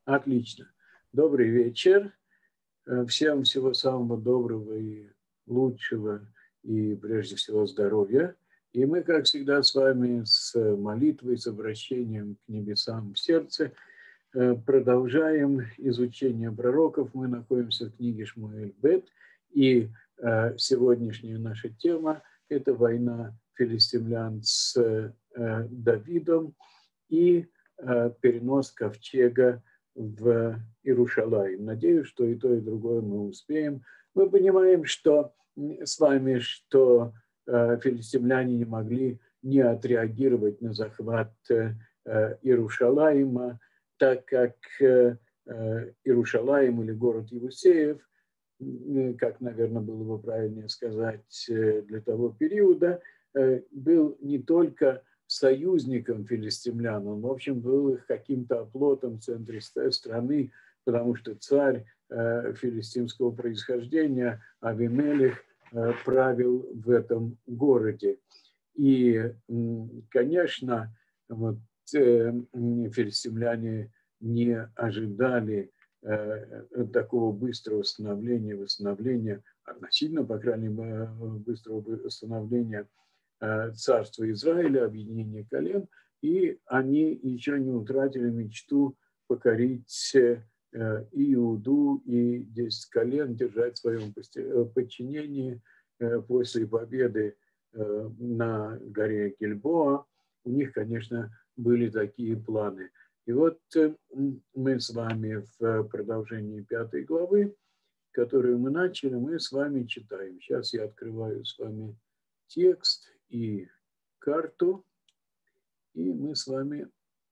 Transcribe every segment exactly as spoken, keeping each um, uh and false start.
Отлично. Добрый вечер. Всем всего самого доброго и лучшего, и прежде всего здоровья. И мы, как всегда, с вами с молитвой, с обращением к небесам в сердце продолжаем изучение пророков. Мы находимся в книге Шмуэль Бет, и сегодняшняя наша тема – это война филистимлян с Давидом и перенос ковчега в Иерушалаим. Надеюсь, что и то, и другое мы успеем. Мы понимаем, что с вами, что филистимляне не могли не отреагировать на захват Иерушалаима, так как Иерушалаим или город Иусеев, как, наверное, было бы правильнее сказать, для того периода, был не только союзником филистимлян, он, в общем, был их каким-то оплотом в центре страны, потому что царь филистимского происхождения Авимелех правил в этом городе. И, конечно, вот, филистимляне не ожидали такого быстрого становления, восстановления, относительно, по крайней мере, быстрого восстановления царства Израиля, объединения колен, и они еще не утратили мечту покорить и Иуду, и десять колен, держать в своем подчинении после победы на горе Гильбоа. У них, конечно, были такие планы. И вот мы с вами в продолжении пятой главы, которую мы начали, мы с вами читаем. Сейчас я открываю с вами текст и карту, и мы с вами...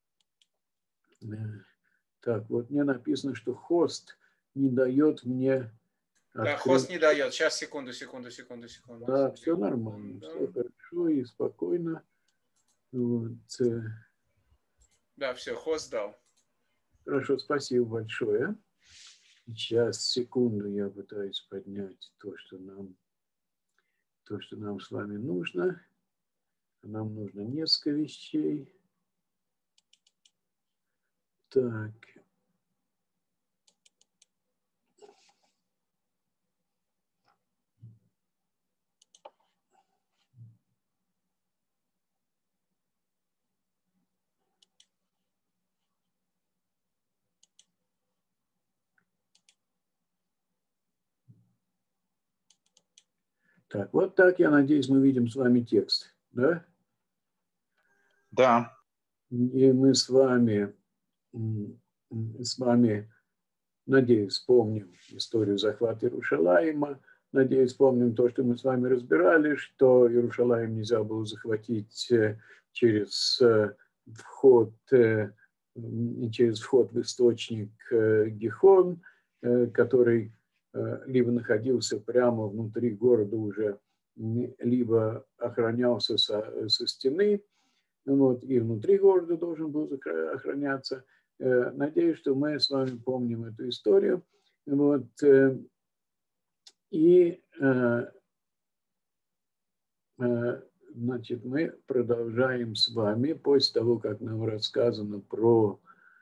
Так, вот мне написано, что хост не дает мне... Открыть... Да, хост не дает. Сейчас, секунду, секунду, секунду, секунду. Да, все нормально, да. Все хорошо и спокойно. Вот. Да, все, хост дал. Хорошо, спасибо большое. Сейчас, секунду, я пытаюсь поднять то, что нам, то, что нам с вами нужно. Нам нужно несколько вещей. Так. Так, вот так, я надеюсь, мы видим с вами текст, да? Да. И мы с вами, с вами, надеюсь, вспомним историю захвата Иерушалаима, надеюсь, вспомним то, что мы с вами разбирали, что Иерушалаим нельзя было захватить через вход, через вход в источник Гихон, который либо находился прямо внутри города уже, либо охранялся со, со стены, вот, и внутри города должен был охраняться. Надеюсь, что мы с вами помним эту историю. Вот, и, значит, мы продолжаем с вами, после того, как нам рассказано про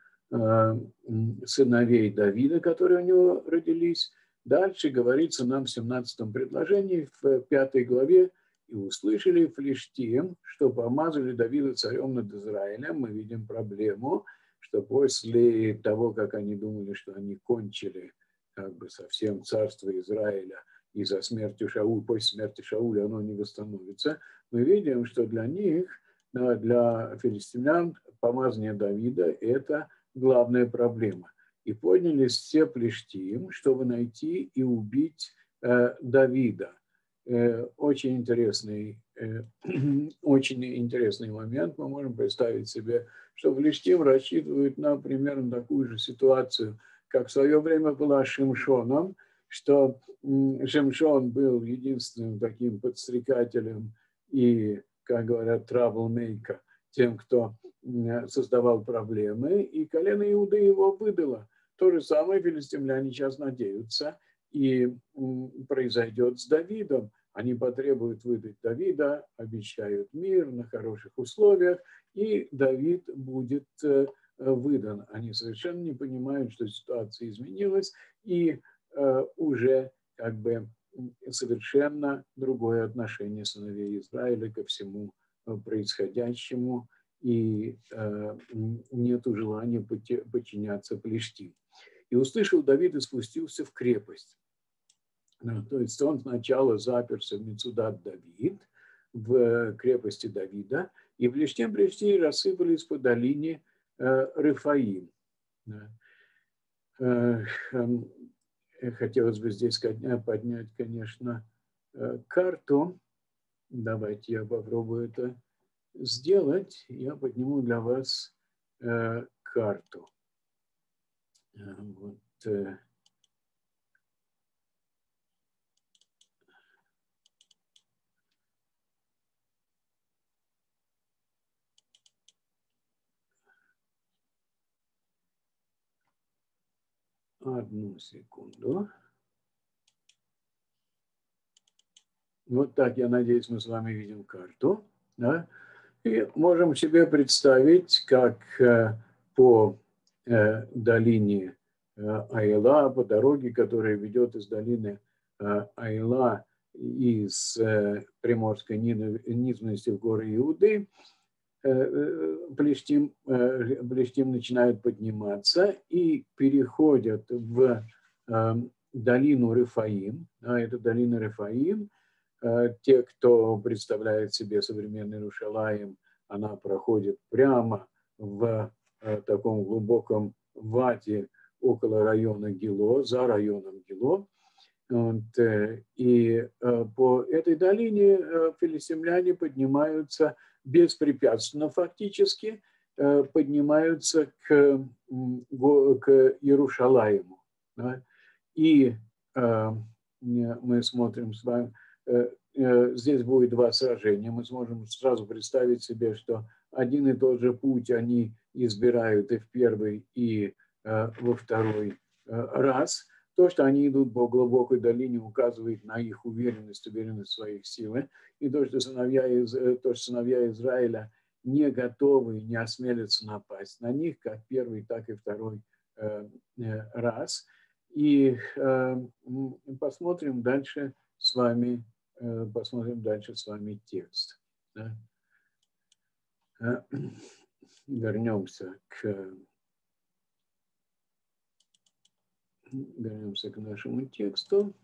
сыновей Давида, которые у него родились. Дальше говорится нам в семнадцатом предложении, в пятой главе: «И услышали флиштим, что помазали Давида царем над Израилем». Мы видим проблему, что после того, как они думали, что они кончили как бы совсем царство Израиля, из-за смерти Шауля, после смерти Шауля оно не восстановится, мы видим, что для них, для филистимлян, помазание Давида – это главная проблема. И поднялись все плештим, чтобы найти и убить э, Давида. Э, очень интересный, э, очень интересный момент. Мы можем представить себе, что плештим рассчитывают на примерно такую же ситуацию, как в свое время была с Шимшоном, что э, Шимшон был единственным таким подстрекателем и, как говорят, troublemaker, тем, кто создавал проблемы, и колено Иуды его выдало. То же самое филистимляне сейчас надеются, и произойдет с Давидом. Они потребуют выдать Давида, обещают мир на хороших условиях, и Давид будет выдан. Они совершенно не понимают, что ситуация изменилась, и уже как бы совершенно другое отношение сыновей Израиля ко всему происходящему, и нету желания подчиняться Плештим. И услышал Давид и спустился в крепость. То есть он сначала заперся в Мецудат Давид, в крепости Давида, и Плештим пришли и рассыпались по долине Рефаим. Хотелось бы здесь поднять, конечно, карту. Давайте я попробую это сделать. Я подниму для вас карту. Вот. Одну секунду. Вот так, я надеюсь, мы с вами видим карту. Да? И можем себе представить, как по долине Айла, по дороге, которая ведет из долины Айла из Приморской низменности в горы Иуды, Плештим, Плештим начинают подниматься и переходят в долину Рефаим. А это долина Рефаим. Те, кто представляет себе современный Иерушалаим, она проходит прямо в таком глубоком ваде около района Гило, за районом Гило. И по этой долине филистимляне поднимаются беспрепятственно фактически, поднимаются к, к Иерушалаиму. И мы смотрим с вами, здесь будет два сражения. Мы сможем сразу представить себе, что один и тот же путь они избирают и в первый, и во второй раз. То, что они идут по глубокой долине, указывает на их уверенность, уверенность в своих силах. И то, что сыновья, из, то, что сыновья Израиля не готовы, не осмелятся напасть на них, как первый, так и второй э, раз. И э, посмотрим дальше с вами, э, посмотрим дальше с вами текст. Да? Вернемся к... Вернемся к нашему тексту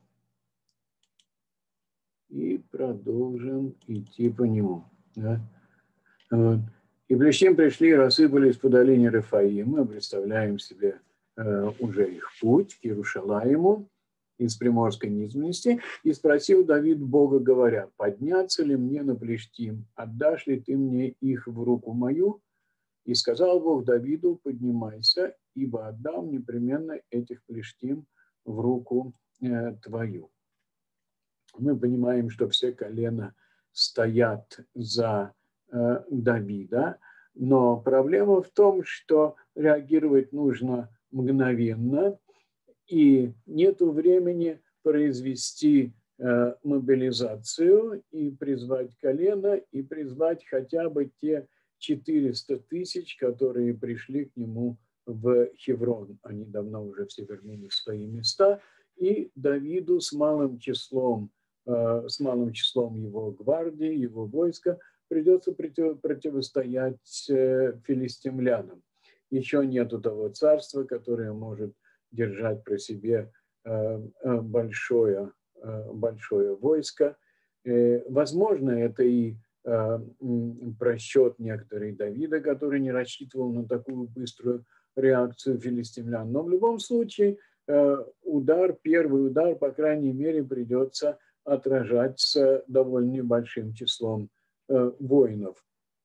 и продолжим идти по нему. Да? Вот. И Плештим пришли и рассыпались по долине Рефаим. Мы представляем себе э, уже их путь к Иерушалаиму из Приморской низменности. И спросил Давид Бога, говоря: подняться ли мне на Плештим? Отдашь ли ты мне их в руку мою? И сказал Бог Давиду: поднимайся, ибо отдам непременно этих Плештим в руку э, твою. Мы понимаем, что все колена стоят за э, Давида, но проблема в том, что реагировать нужно мгновенно, и нет времени произвести э, мобилизацию и призвать колено, и призвать хотя бы те четыреста тысяч, которые пришли к нему в Хеврон. Они давно уже все вернулись в свои места, и Давиду с малым числом, э, с малым числом его гвардии, его войска придется против, противостоять э, филистимлянам. Еще нету того царства, которое может держать при себе э, большое, э, большое войско. Э, возможно, это и просчет некоторых Давида, который не рассчитывал на такую быструю реакцию филистимлян. Но в любом случае удар, первый удар, по крайней мере, придется отражать с довольно небольшим числом воинов.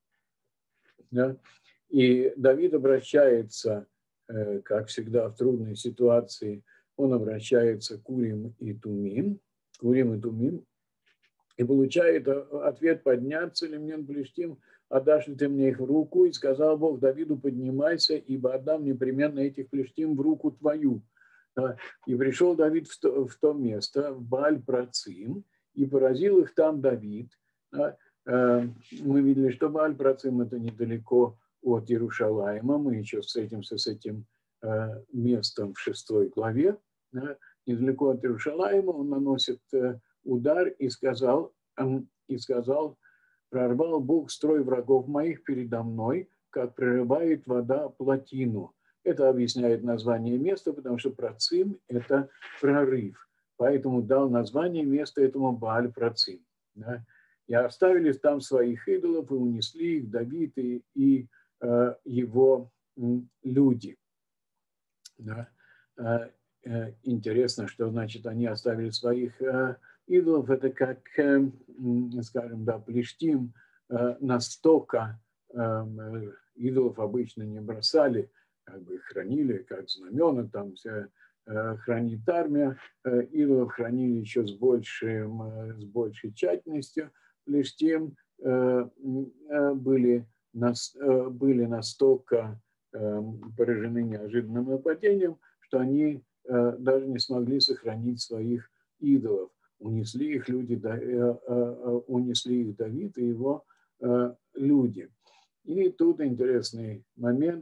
И Давид обращается, как всегда в трудной ситуации, он обращается к Урим и Тумим, к Урим и Тумим, и получает ответ: подняться ли мне на Плештим, отдашь ли ты мне их в руку? И сказал Бог Давиду: поднимайся, ибо отдам непременно этих Плештим в руку твою. И пришел Давид в то, в то место, в Бааль-Працим, и поразил их там Давид. Мы видели, что Бааль-Працим — это недалеко от Иерушалаима. Мы еще встретимся с этим местом в шестой главе. Недалеко от Иерушалаима он наносит удар и сказал, и сказал: «Прорвал Бог строй врагов моих передо мной, как прорывает вода плотину». Это объясняет название места, потому что Працим – это прорыв. Поэтому дал название места этому Бааль-Працим. Да? И оставили там своих идолов, и унесли их Давид и, и э, его м, люди. Да? Э, э, интересно, что значит они оставили своих э, идолов. Это как, э, скажем, да, Плештим э, настолько э, идолов обычно не бросали, как бы их хранили, как знамена, там все э, хранит армия, э, идолов хранили еще с, большим, э, с большей тщательностью. Плештим э, э, были, нас, э, были настолько э, поражены неожиданным нападением, что они э, даже не смогли сохранить своих идолов. Унесли их люди, э, э, унесли их Давид и его э, люди. И тут интересный момент.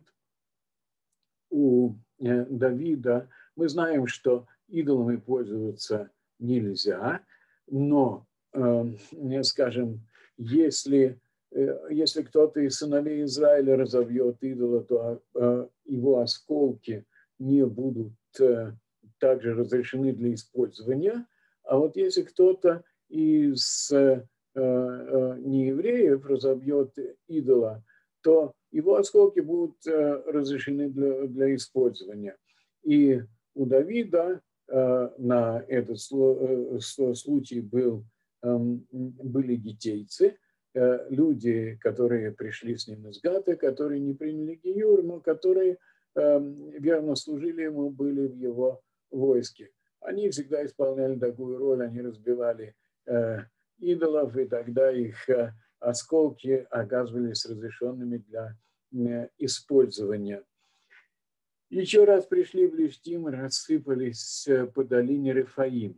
У Давида мы знаем, что идолами пользоваться нельзя, но, скажем, если, если кто-то из сыновей Израиля разовьет идола, то его осколки не будут также разрешены для использования. А вот если кто-то из неевреев разобьет идола, то его осколки будут разрешены для, для использования. И у Давида на этот случай был, были гиттейцы, люди, которые пришли с ним из Гата, которые не приняли гиюр, но которые верно служили ему, были в его войске. Они всегда исполняли такую роль, они разбивали идолов, и тогда их осколки оказывались разрешенными для использования. Еще раз пришли в Плештим и рассыпались по долине Рефаим.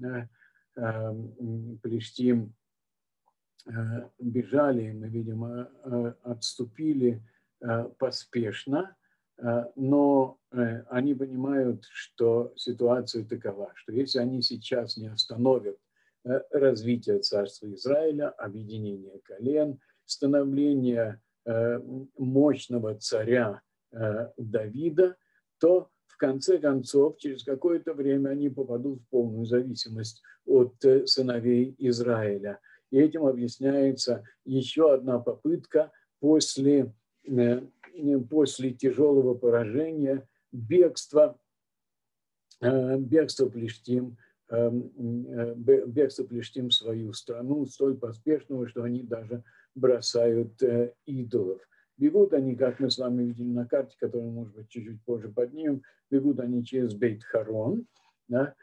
Плештим бежали, мы видим, отступили поспешно, но они понимают, что ситуация такова, что если они сейчас не остановят развитие царства Израиля, объединение колен, становление мощного царя Давида, то в конце концов, через какое-то время они попадут в полную зависимость от сыновей Израиля. И этим объясняется еще одна попытка после, после тяжелого поражения бегства, бегства Плештим, бегство Плештим в свою страну, столь поспешного, что они даже бросают идолов. Бегут они, как мы с вами видели на карте, которую, может быть, чуть-чуть позже поднимем, бегут они через Бейт-Харон. Да?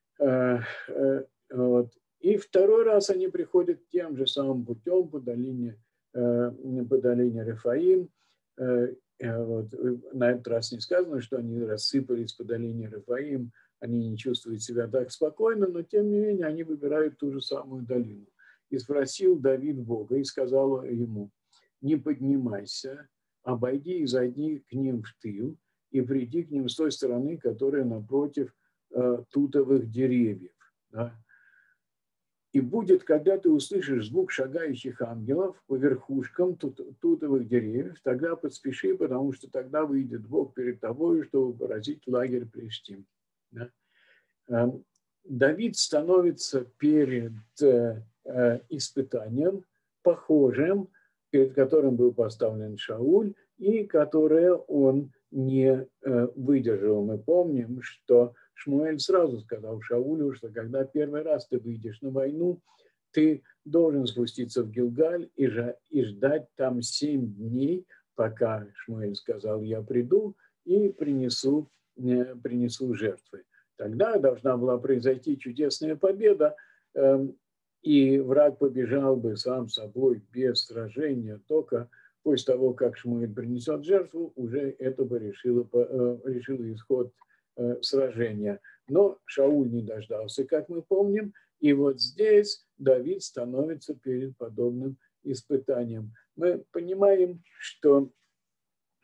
Вот. И второй раз они приходят тем же самым путем по долине, по долине Рефаим. Вот. На этот раз не сказано, что они рассыпались по долине Рефаим, они не чувствуют себя так спокойно, но тем не менее они выбирают ту же самую долину. И спросил Давид Бога и сказал ему: не поднимайся, обойди и зайди к ним в тыл и приди к ним с той стороны, которая напротив э, тутовых деревьев. Да? И будет, когда ты услышишь звук шагающих ангелов по верхушкам тут, тутовых деревьев, тогда поспеши, потому что тогда выйдет Бог перед тобой, чтобы поразить лагерь Плештим. Да? Давид становится перед э, испытанием, похожим, перед которым был поставлен Шауль, и которое он не э, выдержал. Мы помним, что Шмуэль сразу сказал Шаулю, что когда первый раз ты выйдешь на войну, ты должен спуститься в Гилгаль и, же, и ждать там семь дней, пока, Шмуэль сказал, я приду и принесу, э, принесу жертвы. Тогда должна была произойти чудесная победа, э, и враг побежал бы сам собой без сражения, только после того, как Шмуэль принесет жертву, уже это бы решило, решило исход сражения. Но Шауль не дождался, как мы помним, и вот здесь Давид становится перед подобным испытанием. Мы понимаем, что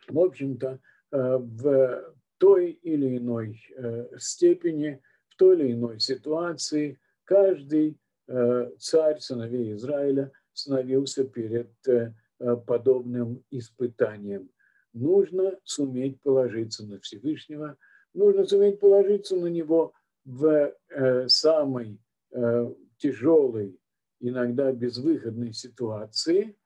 в общем-то, в той или иной степени, в той или иной ситуации каждый царь сыновей Израиля становился перед подобным испытанием. Нужно суметь положиться на Всевышнего, нужно суметь положиться на Него в самой тяжелой, иногда безвыходной ситуации,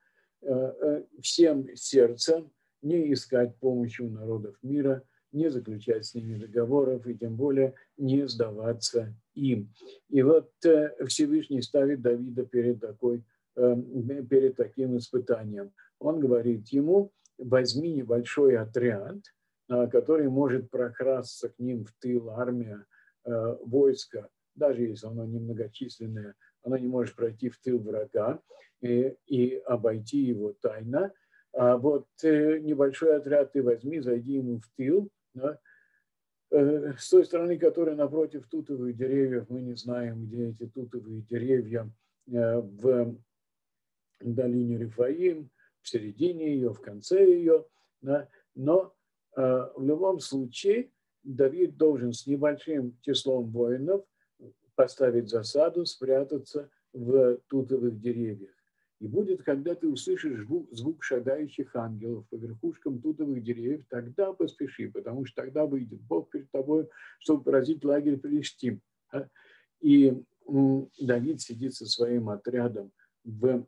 всем сердцем, не искать помощи у народов мира, не заключать с ними договоров и тем более не сдаваться им. И вот Всевышний ставит Давида перед, такой, перед таким испытанием. Он говорит ему: возьми небольшой отряд, который может прокрасться к ним в тыл, армия, войско, даже если оно немногочисленное, оно не может пройти в тыл врага и, и обойти его тайно. А вот э, небольшой отряд ты возьми, зайди ему в тыл, да, э, с той стороны, которая напротив тутовых деревьев. Мы не знаем, где эти тутовые деревья, э, в долине Рефаим, в середине ее, в конце ее, да, но э, в любом случае Давид должен с небольшим числом воинов поставить засаду, спрятаться в тутовых деревьях. И будет, когда ты услышишь звук, звук шагающих ангелов по верхушкам тутовых деревьев, тогда поспеши, потому что тогда выйдет Бог перед тобой, чтобы поразить лагерь Филистим. И Давид сидит со своим отрядом в,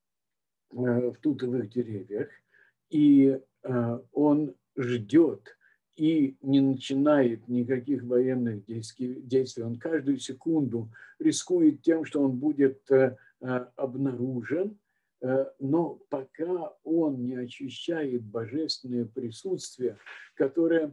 в тутовых деревьях, и он ждет и не начинает никаких военных действий. Он каждую секунду рискует тем, что он будет обнаружен, но пока он не ощущает божественное присутствие, которое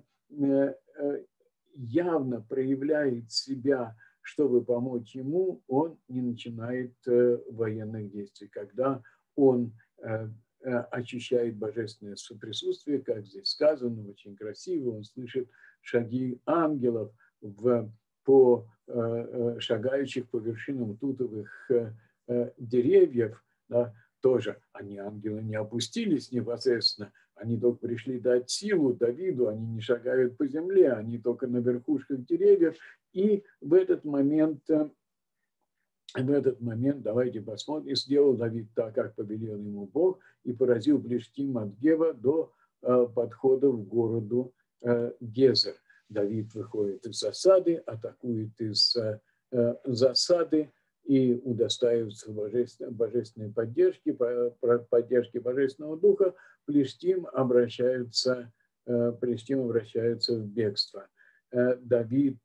явно проявляет себя, чтобы помочь ему, он не начинает военных действий. Когда он ощущает божественное присутствие, как здесь сказано, очень красиво, он слышит шаги ангелов в, по шагающих по вершинам тутовых деревьев, да, тоже они, ангелы, не опустились непосредственно, они только пришли дать силу Давиду, они не шагают по земле, они только на верхушках деревьев. И в этот момент, в этот момент, давайте посмотрим, сделал Давид так, как повелел ему Бог, и поразил Плештим от Гева до подхода к городу Гезер. Давид выходит из засады, атакует из засады, и удостаиваются божественной, божественной поддержки, поддержки божественного духа, Плештим обращаются, Плештим обращаются в бегство. Давид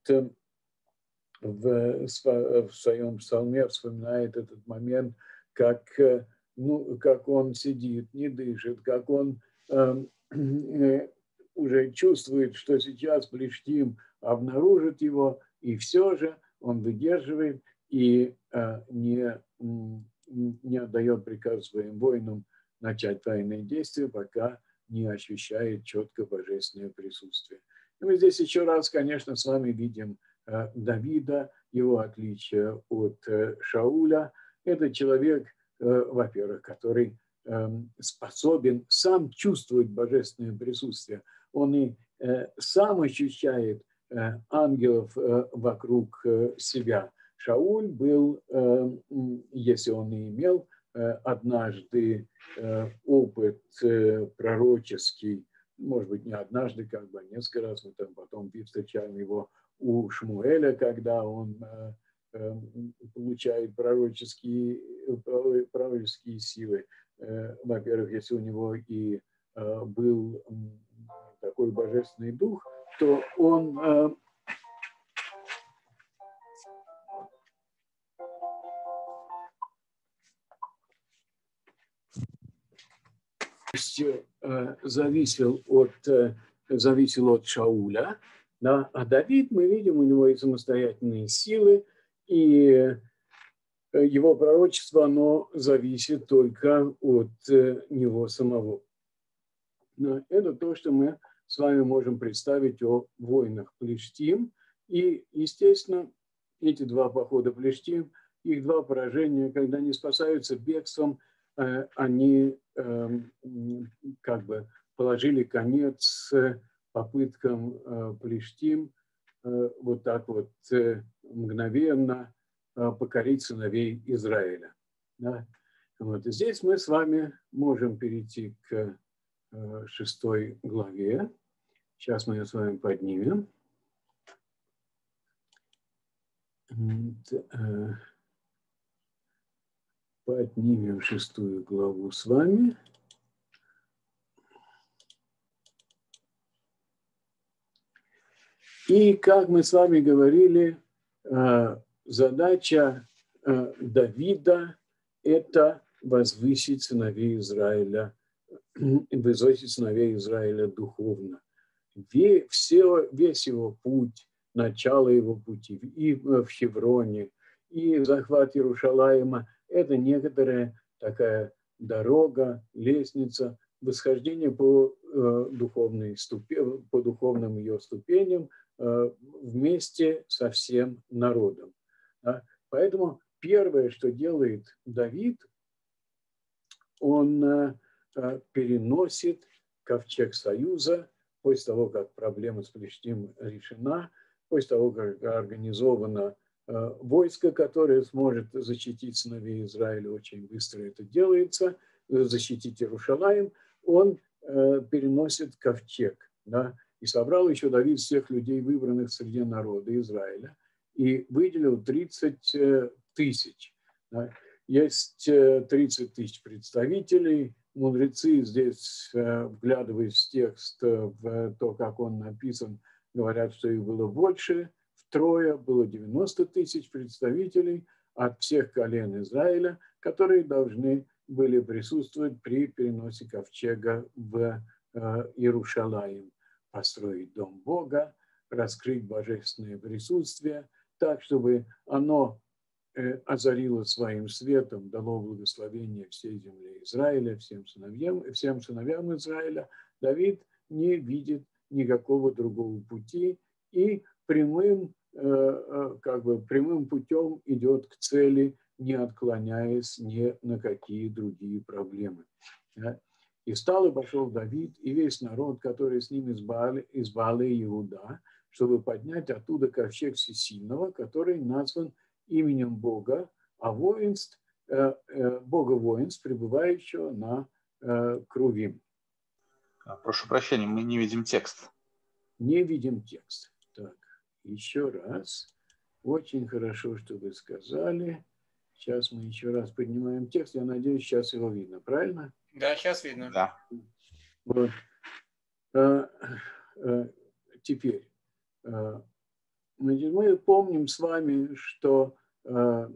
в, в своем псалме вспоминает этот момент, как, ну, как он сидит, не дышит, как он э, уже чувствует, что сейчас Плештим обнаружит его, и все же он выдерживает и э, не, не отдает приказ своим воинам начать военные действия, пока не ощущает четко божественное присутствие. И мы здесь еще раз, конечно, с вами видим э, Давида, его отличие от э, Шауля. Это человек, э, во-первых, который э, способен сам чувствовать божественное присутствие. Он и э, сам ощущает э, ангелов э, вокруг э, себя. Шауль был, если он и имел однажды опыт пророческий, может быть, не однажды, как бы, а несколько раз, мы там потом встречаем его у Шмуэля, когда он получает пророческие, пророческие силы. Во-первых, если у него и был такой божественный дух, то он зависел от, зависел от Шауля, да? А Давид, мы видим, у него и самостоятельные силы, и его пророчество, оно зависит только от него самого. Но это то, что мы с вами можем представить о войнах Плештим. И, естественно, эти два похода Плештим, их два поражения, когда они спасаются бегством, они как бы положили конец попыткам плештим вот так вот мгновенно покорить сыновей Израиля. Да? Вот. И здесь мы с вами можем перейти к шестой главе. Сейчас мы ее с вами поднимем. Поднимем шестую главу с вами. И, как мы с вами говорили, задача Давида – это возвысить сыновей Израиля, возвысить сыновей Израиля духовно. Все, весь его путь, начало его пути и в Хевроне, и захват Иерушалаима – это некоторая такая дорога, лестница, восхождение по, э, духовной ступе, по духовным ее ступеням э, вместе со всем народом. Да? Поэтому первое, что делает Давид, он э, переносит ковчег союза после того, как проблема с Плештим решена, после того, как организовано э, войско, которое сможет защитить сыновей Израиля, очень быстро это делается, защитить Иерушалаим, он э, переносит ковчег. Да, и собрал еще Давид всех людей, выбранных среди народа Израиля, и выделил тридцать тысяч. Да. Есть тридцать тысяч представителей. Мудрецы здесь, вглядываясь в текст, в то, как он написан, говорят, что их было больше, втрое, было девяносто тысяч представителей от всех колен Израиля, которые должны были присутствовать при переносе ковчега в Иерушалаим, построить дом Бога, раскрыть божественное присутствие, так, чтобы оно озарило своим светом, дало благословение всей земле Израиля, всем сыновьям, всем сыновьям Израиля. Давид не видит никакого другого пути и прямым, как бы прямым путем идет к цели, не отклоняясь ни на какие другие проблемы. И встал и пошел Давид, и весь народ, который с ним из Баалы, из Баалы Иуда, чтобы поднять оттуда ковчег Всесильного, который назван именем Бога, а воинств, э, э, Бога воинств, пребывающего на э, Крувим. Прошу прощения, мы не видим текст. Не видим текст. Так, еще раз. Очень хорошо, что вы сказали. Сейчас мы еще раз поднимаем текст. Я надеюсь, сейчас его видно. Правильно? Да, сейчас видно. Да. Вот. А, а, теперь. А, мы помним с вами, что а,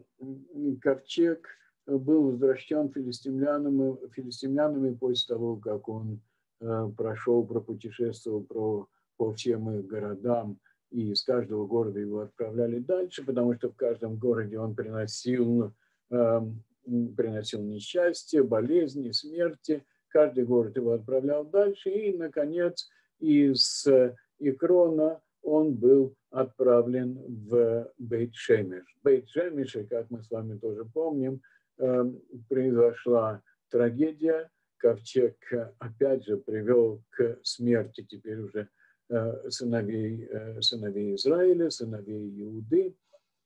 ковчег был возвращен филистимлянами, филистимлянами после того, как он а, прошел, пропутешествовал про, по всем их городам, и из каждого города его отправляли дальше, потому что в каждом городе он приносил, а, приносил несчастье, болезни, смерти. Каждый город его отправлял дальше, и, наконец, из Икрона он был отправлен в Бейт-Шемеш. В Бейт-Шемеше, как мы с вами тоже помним, произошла трагедия. Ковчег опять же привел к смерти теперь уже сыновей, сыновей Израиля, сыновей Иуды.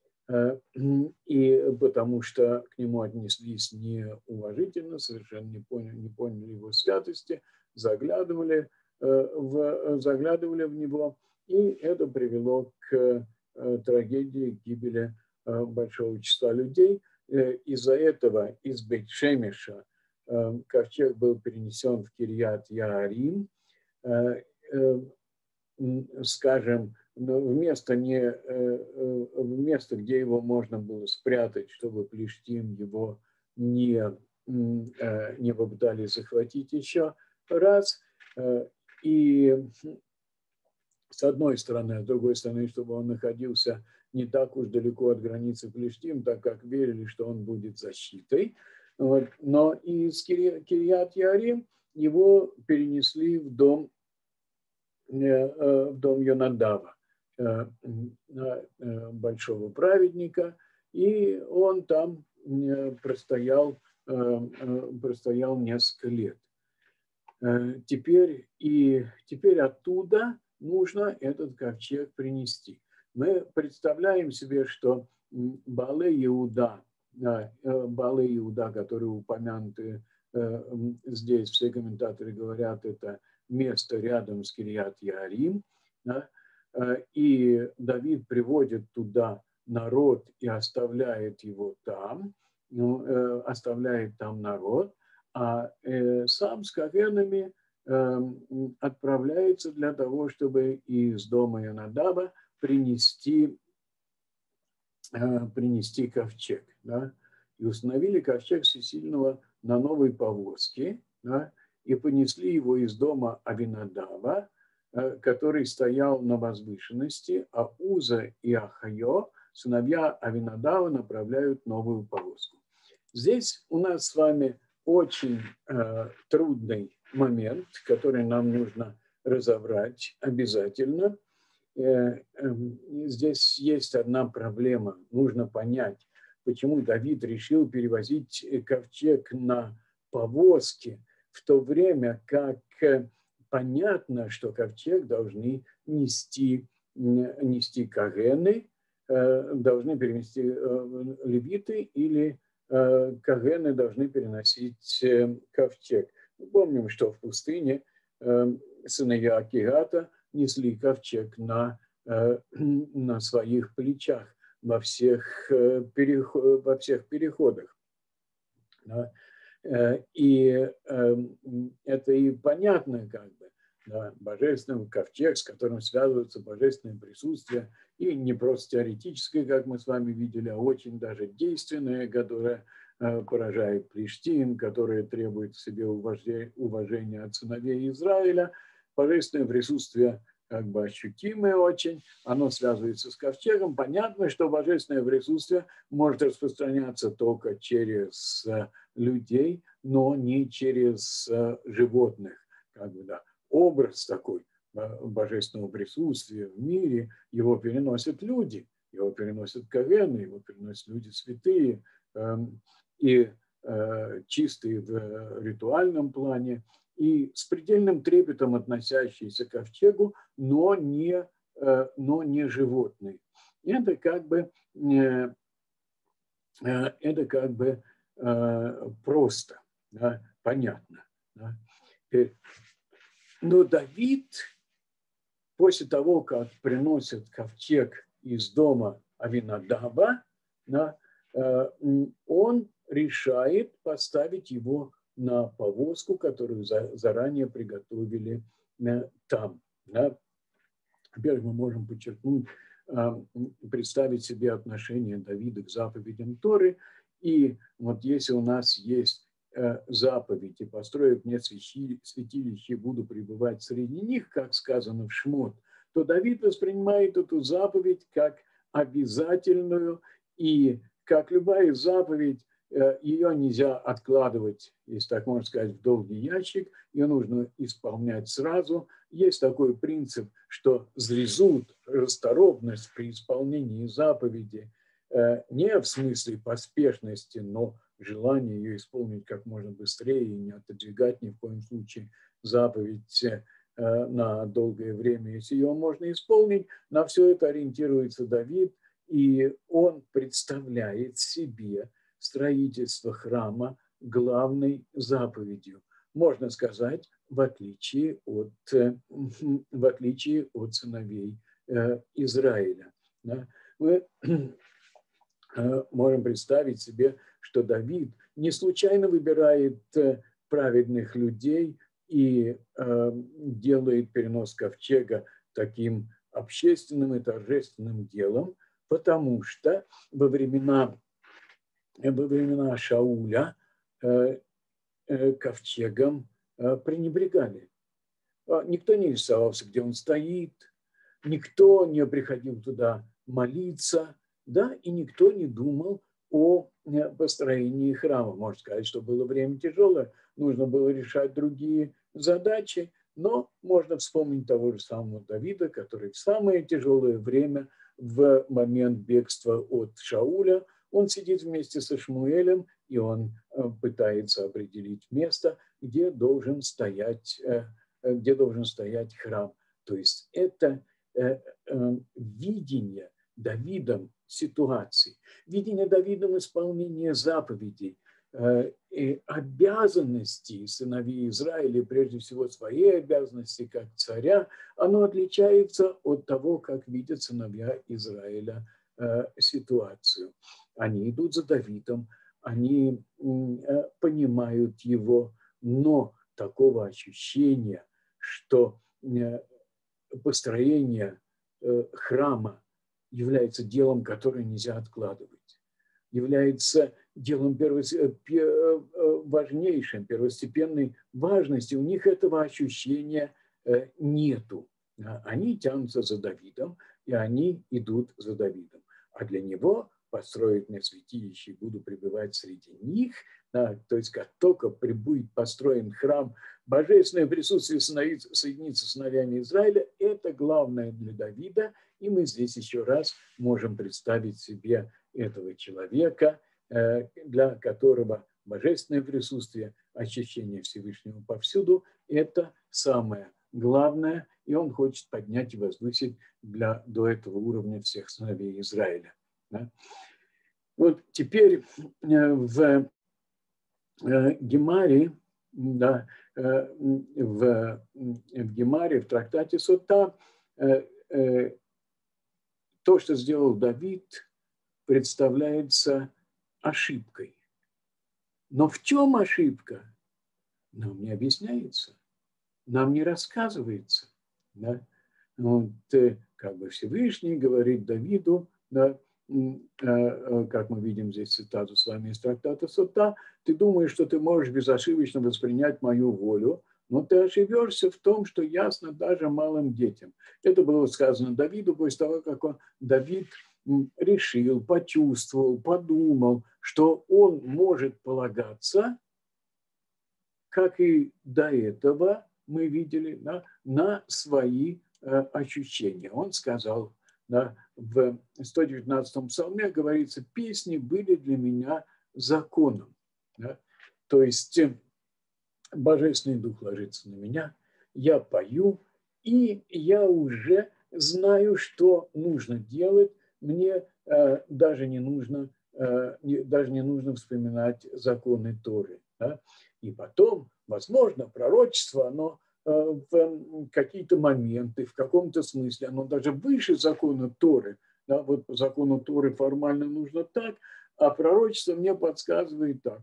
И потому что к нему отнеслись неуважительно, совершенно не поняли, не поняли его святости, заглядывали в, заглядывали в него. И это привело к трагедии, гибели большого числа людей. Из-за этого из Бейт-Шемеша ковчег был перенесен в Кирьят-Яарим, скажем, вместо, не, вместо, где его можно было спрятать, чтобы Плештим его не, не попытались захватить еще раз. И с одной стороны, а с другой стороны, чтобы он находился не так уж далеко от границы Плештим, так как верили, что он будет защитой. Вот. Но из Кирьят-Яарим его перенесли в дом, в дом Йонадава, большого праведника, и он там простоял, простоял несколько лет. теперь, и теперь оттуда нужно этот ковчег принести. Мы представляем себе, что Баале Иуда, Баале Иуда, которые упомянуты здесь, все комментаторы говорят, это место рядом с Кирьят-Яарим, да, и Давид приводит туда народ и оставляет его там, ну, оставляет там народ, а сам с коэнами отправляется для того, чтобы из дома Йонадаба принести, принести ковчег. Да? И установили ковчег всесильного на новой повозке, да? И понесли его из дома Авинадаба, который стоял на возвышенности, а Уза и Ахайо, сыновья Авинадава, направляют новую повозку. Здесь у нас с вами очень э, трудный момент, который нам нужно разобрать обязательно. Э, э, здесь есть одна проблема. Нужно понять, почему Давид решил перевозить ковчег на повозке, в то время как понятно, что ковчег должны нести, нести коэны, э, должны перенести э, левиты или коэны должны переносить ковчег. Мы помним, что в пустыне сыновья Кигата несли ковчег на, на своих плечах во всех, переход, во всех переходах. И это и понятно, как бы, да, божественный ковчег, с которым связывается божественное присутствие, и не просто теоретическое, как мы с вами видели, а очень даже действенное, которое э, поражает Плештим, которое требует в себе уважения, уважения от сыновей Израиля. Божественное присутствие как бы ощутимое очень, оно связывается с ковчегом. Понятно, что божественное присутствие может распространяться только через э, людей, но не через э, животных, как бы, да. Образ такой божественного присутствия в мире, его переносят люди, его переносят коэны, его переносят люди святые э, и э, чистые в ритуальном плане, и с предельным трепетом относящиеся к ковчегу, но не, э, но не животные. Это как бы, э, это как бы э, просто, да, понятно. Да. Но Давид, после того, как приносит ковчег из дома Авинадаба, да, он решает поставить его на повозку, которую заранее приготовили там. Да. Теперь мы можем подчеркнуть, представить себе отношение Давида к заповедям Торы. И вот если у нас есть заповедь, и построив мне святилище, буду пребывать среди них, как сказано в Шмот, то Давид воспринимает эту заповедь как обязательную, и как любая заповедь, ее нельзя откладывать, если так можно сказать, в долгий ящик, ее нужно исполнять сразу. Есть такой принцип, что зрезут, расторопность при исполнении заповеди не в смысле поспешности, но желание ее исполнить как можно быстрее и не отодвигать ни в коем случае заповедь на долгое время, если ее можно исполнить. На все это ориентируется Давид, и он представляет себе строительство храма главной заповедью. Можно сказать, в отличие от, в отличие от сыновей Израиля. Мы можем представить себе, что Давид не случайно выбирает праведных людей и делает перенос ковчега таким общественным и торжественным делом, потому что во времена, во времена Шауля ковчегом пренебрегали. Никто не интересовался, где он стоит, никто не приходил туда молиться, да, и никто не думал о построении храма. Можно сказать, что было время тяжелое, нужно было решать другие задачи, но можно вспомнить того же самого Давида, который в самое тяжелое время, в момент бегства от Шауля, он сидит вместе со Шмуэлем, и он пытается определить место, где должен стоять, где должен стоять храм. То есть это видение Давидом ситуации, видение Давидом исполнения заповедей и обязанностей сыновей Израиля, прежде всего своей обязанности как царя, оно отличается от того, как видят сыновья Израиля ситуацию. Они идут за Давидом, они понимают его, но такого ощущения, что построение храма является делом, которое нельзя откладывать, является делом важнейшим, первостепенной важности. У них этого ощущения нету. Они тянутся за Давидом, и они идут за Давидом. А для него построить мне святилище и буду пребывать среди них, да, то есть как только будет построен храм, божественное присутствие соединится с сыновьями Израиля, это главное для Давида, и мы здесь еще раз можем представить себе этого человека, для которого божественное присутствие, ощущение Всевышнего повсюду – это самое главное, и он хочет поднять и возвысить для, до этого уровня всех сыновей Израиля. Да? Вот теперь в Гемаре, да, в, в Гемаре, в трактате Сота, то, что сделал Давид, представляется ошибкой. Но в чем ошибка? Нам не объясняется, нам не рассказывается. Да? Вот, как бы Всевышний говорит Давиду, да, как мы видим здесь цитату с вами из трактата Сота, ты думаешь, что ты можешь безошибочно воспринять мою волю, но ты ошибешься в том, что ясно даже малым детям. Это было сказано Давиду после того, как он, Давид решил, почувствовал, подумал, что он может полагаться, как и до этого мы видели, да, на свои э, ощущения. Он сказал, да, в сто девятнадцатом псалме говорится, песни были для меня законом. Да? То есть Божественный Дух ложится на меня, я пою, и я уже знаю, что нужно делать. Мне э, даже, не нужно, э, не, даже не нужно вспоминать законы Торы. Да? И потом, возможно, пророчество, оно э, в какие-то моменты, в каком-то смысле, оно даже выше закона Торы. Да? Вот по закону Торы формально нужно так, а пророчество мне подсказывает так.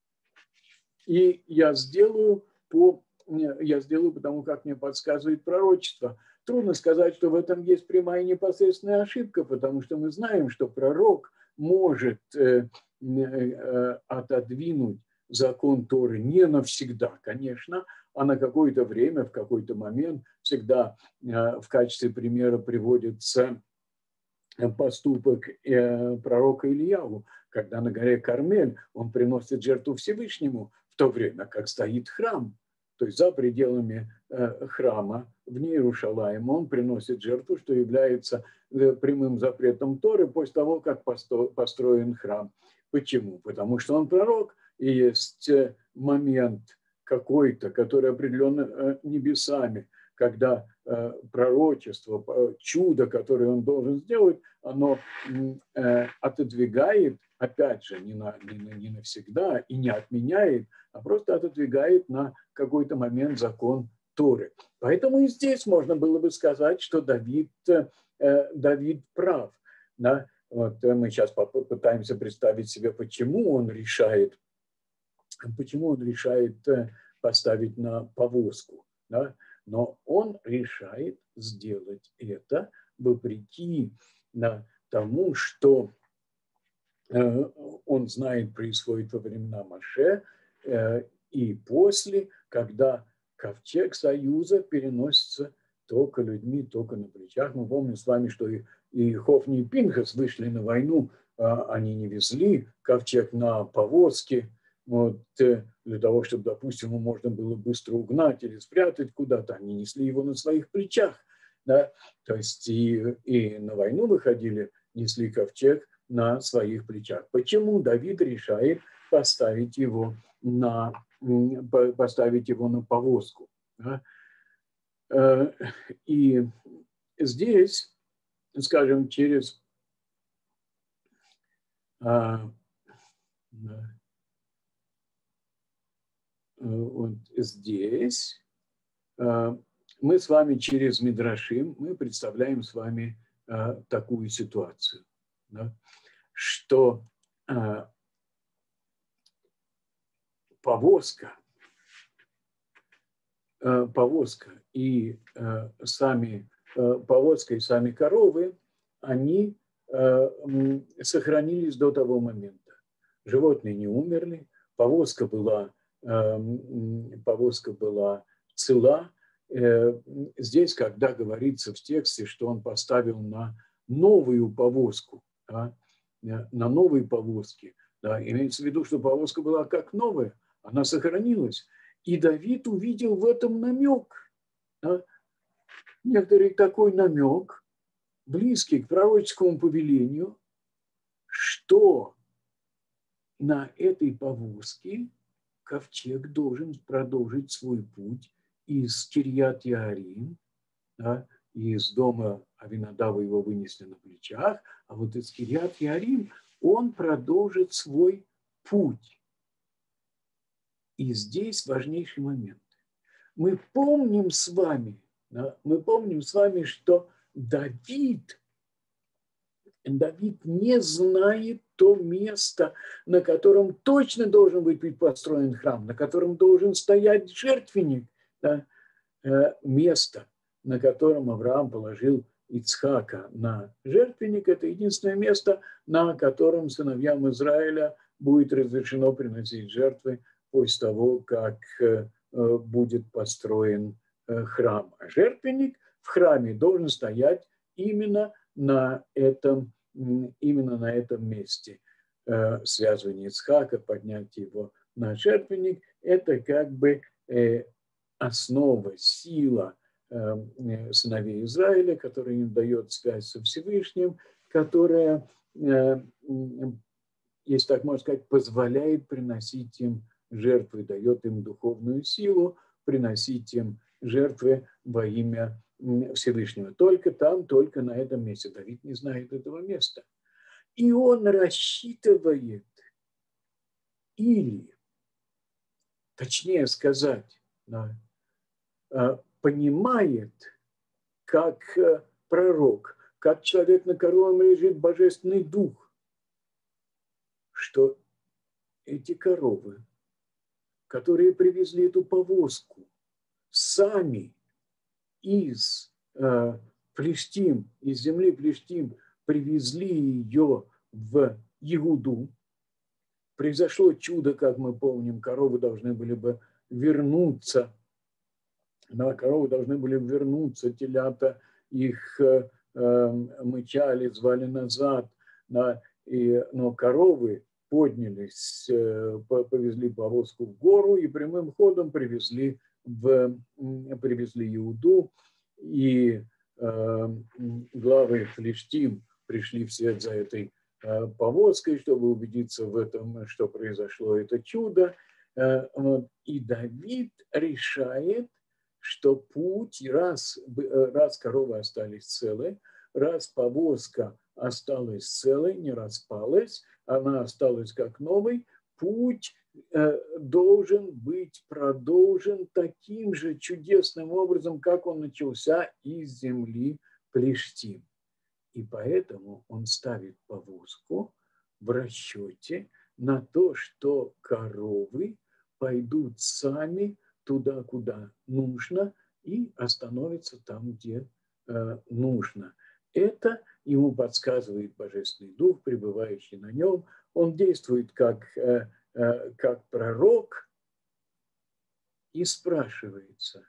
И я сделаю, по, я сделаю потому, как мне подсказывает пророчество. Трудно сказать, что в этом есть прямая и непосредственная ошибка, потому что мы знаем, что пророк может э, э, отодвинуть закон Торы не навсегда, конечно, а на какое-то время, в какой-то момент. Всегда э, в качестве примера приводится поступок э, пророка Ильяву, когда на горе Кармель он приносит жертву Всевышнему, в то время как стоит храм. То есть за пределами э, храма в Иерушалаиме он приносит жертву, что является э, прямым запретом Торы после того, как посто, построен храм. Почему? Потому что он пророк, и есть э, момент какой-то, который определен э, небесами, когда э, пророчество, чудо, которое он должен сделать, оно э, отодвигает, опять же, не, на, не, на, не навсегда и не отменяет, а просто отодвигает на какой-то момент закон Торы. Поэтому и здесь можно было бы сказать, что Давид, э, Давид прав. Да? Вот мы сейчас попытаемся представить себе, почему он решает, почему он решает поставить на повозку. Да? Но он решает сделать это вопреки да, тому, что э, он знает происходит во времена Моше э, и после, когда ковчег Союза переносится только людьми, только на плечах. Мы помним с вами, что и, и Хофни и Пинхас вышли на войну, э, они не везли ковчег на повозке, вот, для того, чтобы, допустим, его можно было быстро угнать или спрятать куда-то, они несли его на своих плечах. Да? То есть и, и на войну выходили, несли ковчег на своих плечах. Почему Давид решает поставить его на, поставить его на повозку. Да? И здесь, скажем, через вот здесь мы с вами через Мидрашим мы представляем с вами такую ситуацию, да, что повозка, повозка и сами повозка и сами коровы, они сохранились до того момента. Животные не умерли, повозка была, повозка была цела. Здесь, когда говорится в тексте, что он поставил на новую повозку, да, на новой повозке, да, имеется в виду, что повозка была как новая, она сохранилась. И Давид увидел в этом намек. Да, некоторый такой намек, близкий к пророческому повелению, что на этой повозке ковчег должен продолжить свой путь из Кирьят-Яарим, да, из дома Авинадава его вынесли на плечах, а вот из Кирьят-Яарим он продолжит свой путь. И здесь важнейший момент. Мы помним с вами, да, мы помним с вами, что Давид, Давид не знает то место, на котором точно должен быть построен храм, на котором должен стоять жертвенник, да, место, на котором Авраам положил Ицхака на жертвенник, это единственное место, на котором сыновьям Израиля будет разрешено приносить жертвы после того, как будет построен храм. А жертвенник в храме должен стоять именно на этом, именно на этом месте. Связывание Ицхака, поднятие его на жертвенник, это как бы основа, сила сыновей Израиля, которая им дает связь со Всевышним, которая, если так можно сказать, позволяет приносить им жертвы, дает им духовную силу, приносить им жертвы во имя Всевышнего. Только там, только на этом месте. Давид не знает этого места. И он рассчитывает, или, точнее сказать, понимает, как пророк, как человек, на котором лежит божественный дух, что эти коровы, которые привезли эту повозку, сами из Плештим, из земли Плештим, привезли ее в Иуду. Произошло чудо, как мы помним, коровы должны были бы вернуться, да, коровы должны были вернуться, телята их э, мычали, звали назад, да, и, но коровы поднялись, э, повезли повозку в гору и прямым ходом привезли, в, привезли Иуду, и э, главы Филистим пришли вслед за этой э, повозкой, чтобы убедиться в этом, что произошло это чудо. Э, вот, и Давид решает, что путь, раз, раз коровы остались целы, раз повозка осталась целой, не распалась, она осталась как новый, путь э, должен быть продолжен таким же чудесным образом, как он начался из земли Плештим. И поэтому он ставит повозку в расчете на то, что коровы пойдут сами туда, куда нужно, и остановятся там, где э, нужно. Это ему подсказывает Божественный Дух, пребывающий на нем. Он действует как, э, э, как пророк и спрашивается,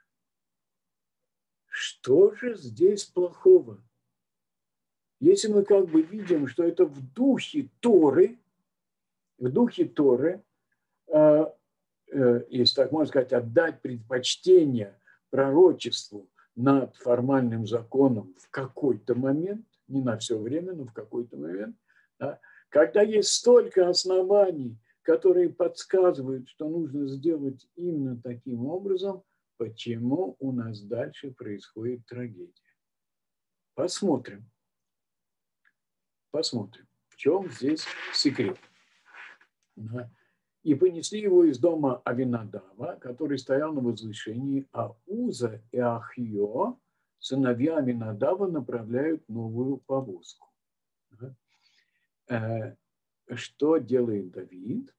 что же здесь плохого? Если мы как бы видим, что это в духе Торы, в духе Торы, э, если так можно сказать, отдать предпочтение пророчеству над формальным законом в какой-то момент, не на все время, но в какой-то момент, да, когда есть столько оснований которые подсказывают, что нужно сделать именно таким образом, почему у нас дальше происходит трагедия. Посмотрим. Посмотрим, в чем здесь секрет. И понесли его из дома Авинадава, который стоял на возвышении, а Уза и Ахио, сыновья Аминадава, направляют новую повозку. Что делает Давид?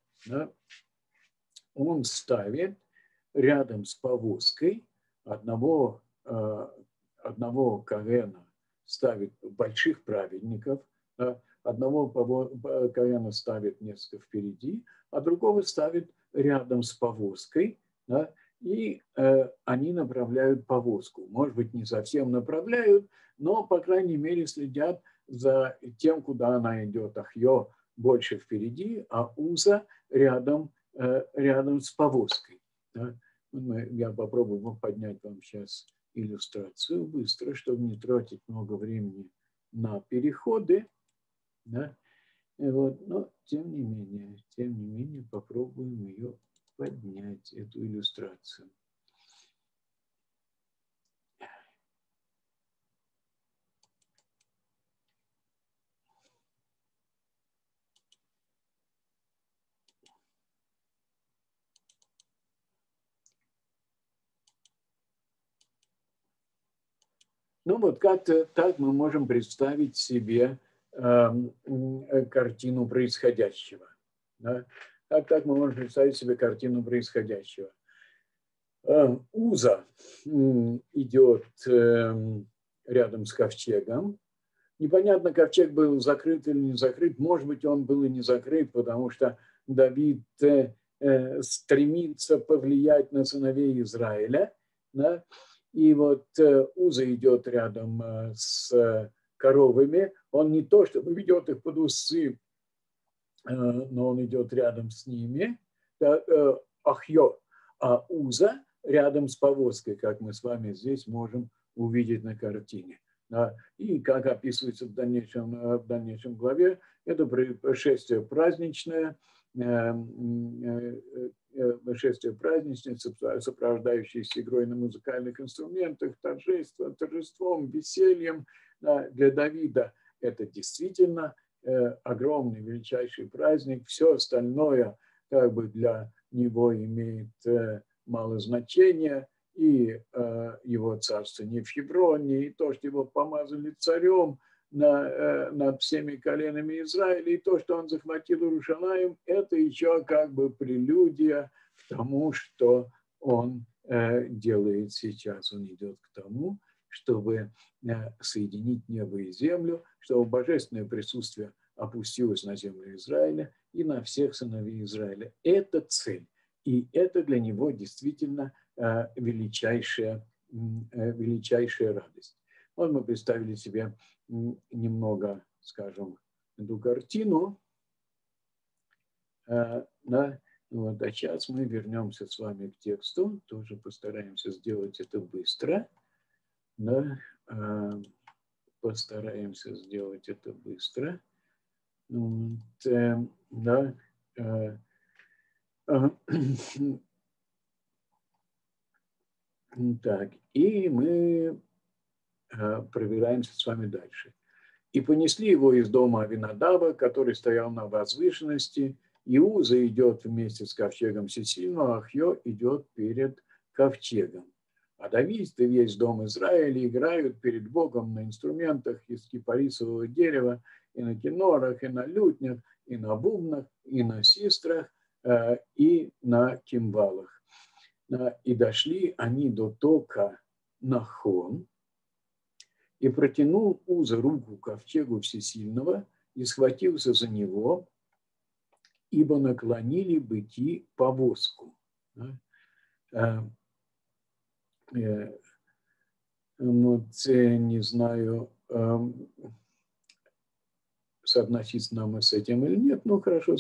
Он ставит рядом с повозкой одного, одного коэна, ставит больших праведников, одного коэна ставит несколько впереди, а другого ставит рядом с повозкой, да, и э, они направляют повозку. Может быть, не совсем направляют, но, по крайней мере, следят за тем, куда она идет. Ахьо больше впереди, а Уза рядом, э, рядом с повозкой. Да. Я попробую поднять вам сейчас иллюстрацию быстро, чтобы не тратить много времени на переходы. Да. Вот, но тем не менее, тем не менее, попробуем ее поднять, эту иллюстрацию. Ну вот как-то так мы можем представить себе э, картину происходящего. Да? Как так мы можем представить себе картину происходящего. Э, Уза э, идет э, рядом с ковчегом. Непонятно, ковчег был закрыт или не закрыт. Может быть, он был и не закрыт, потому что Давид э, э, стремится повлиять на сыновей Израиля. Да? И вот э, Уза идет рядом э, с э, коровами. Он не то, чтобы ведет их под усы, э, но он идет рядом с ними. Да, э, Ахьо, а Уза рядом с повозкой, как мы с вами здесь можем увидеть на картине. Да. И как описывается в дальнейшем, в дальнейшем главе, это шествие праздничное, шествие праздничное, сопровождающееся игрой на музыкальных инструментах, торжеством, торжеством, весельем. Для Давида это действительно огромный, величайший праздник. Все остальное как бы для него имеет мало значения. И э, его царство не в Хевроне, и то, что его помазали царем на, э, над всеми коленами Израиля, и то, что он захватил Иерусалим, это еще как бы прелюдия к тому, что он э, делает сейчас. Он идет к тому, чтобы э, соединить небо и землю, чтобы божественное присутствие опустилось на землю Израиля и на всех сыновей Израиля. Это цель. И это для него действительно величайшая, величайшая радость. Вот мы представили себе немного, скажем, эту картину. Да? Вот, а сейчас мы вернемся с вами к тексту. Тоже постараемся сделать это быстро. Да? Постараемся сделать это быстро. Вот, да? Так, и мы э, проверяемся с вами дальше. И понесли его из дома Авинадава, который стоял на возвышенности. Иуза идет вместе с ковчегом всесильного, Ахьо идет перед ковчегом. А Давид и весь дом Израиля играют перед Богом на инструментах из кипарисового дерева, и на кинорах, и на лютнях, и на бубнах, и на систрах, э, и на кимвалах. И дошли они до тока Нахон, и протянул Уза руку к ковчегу всесильного и схватился за него, ибо наклонили быки повозку. Вот, не знаю, соотноситься нам с этим или нет, но хорошо,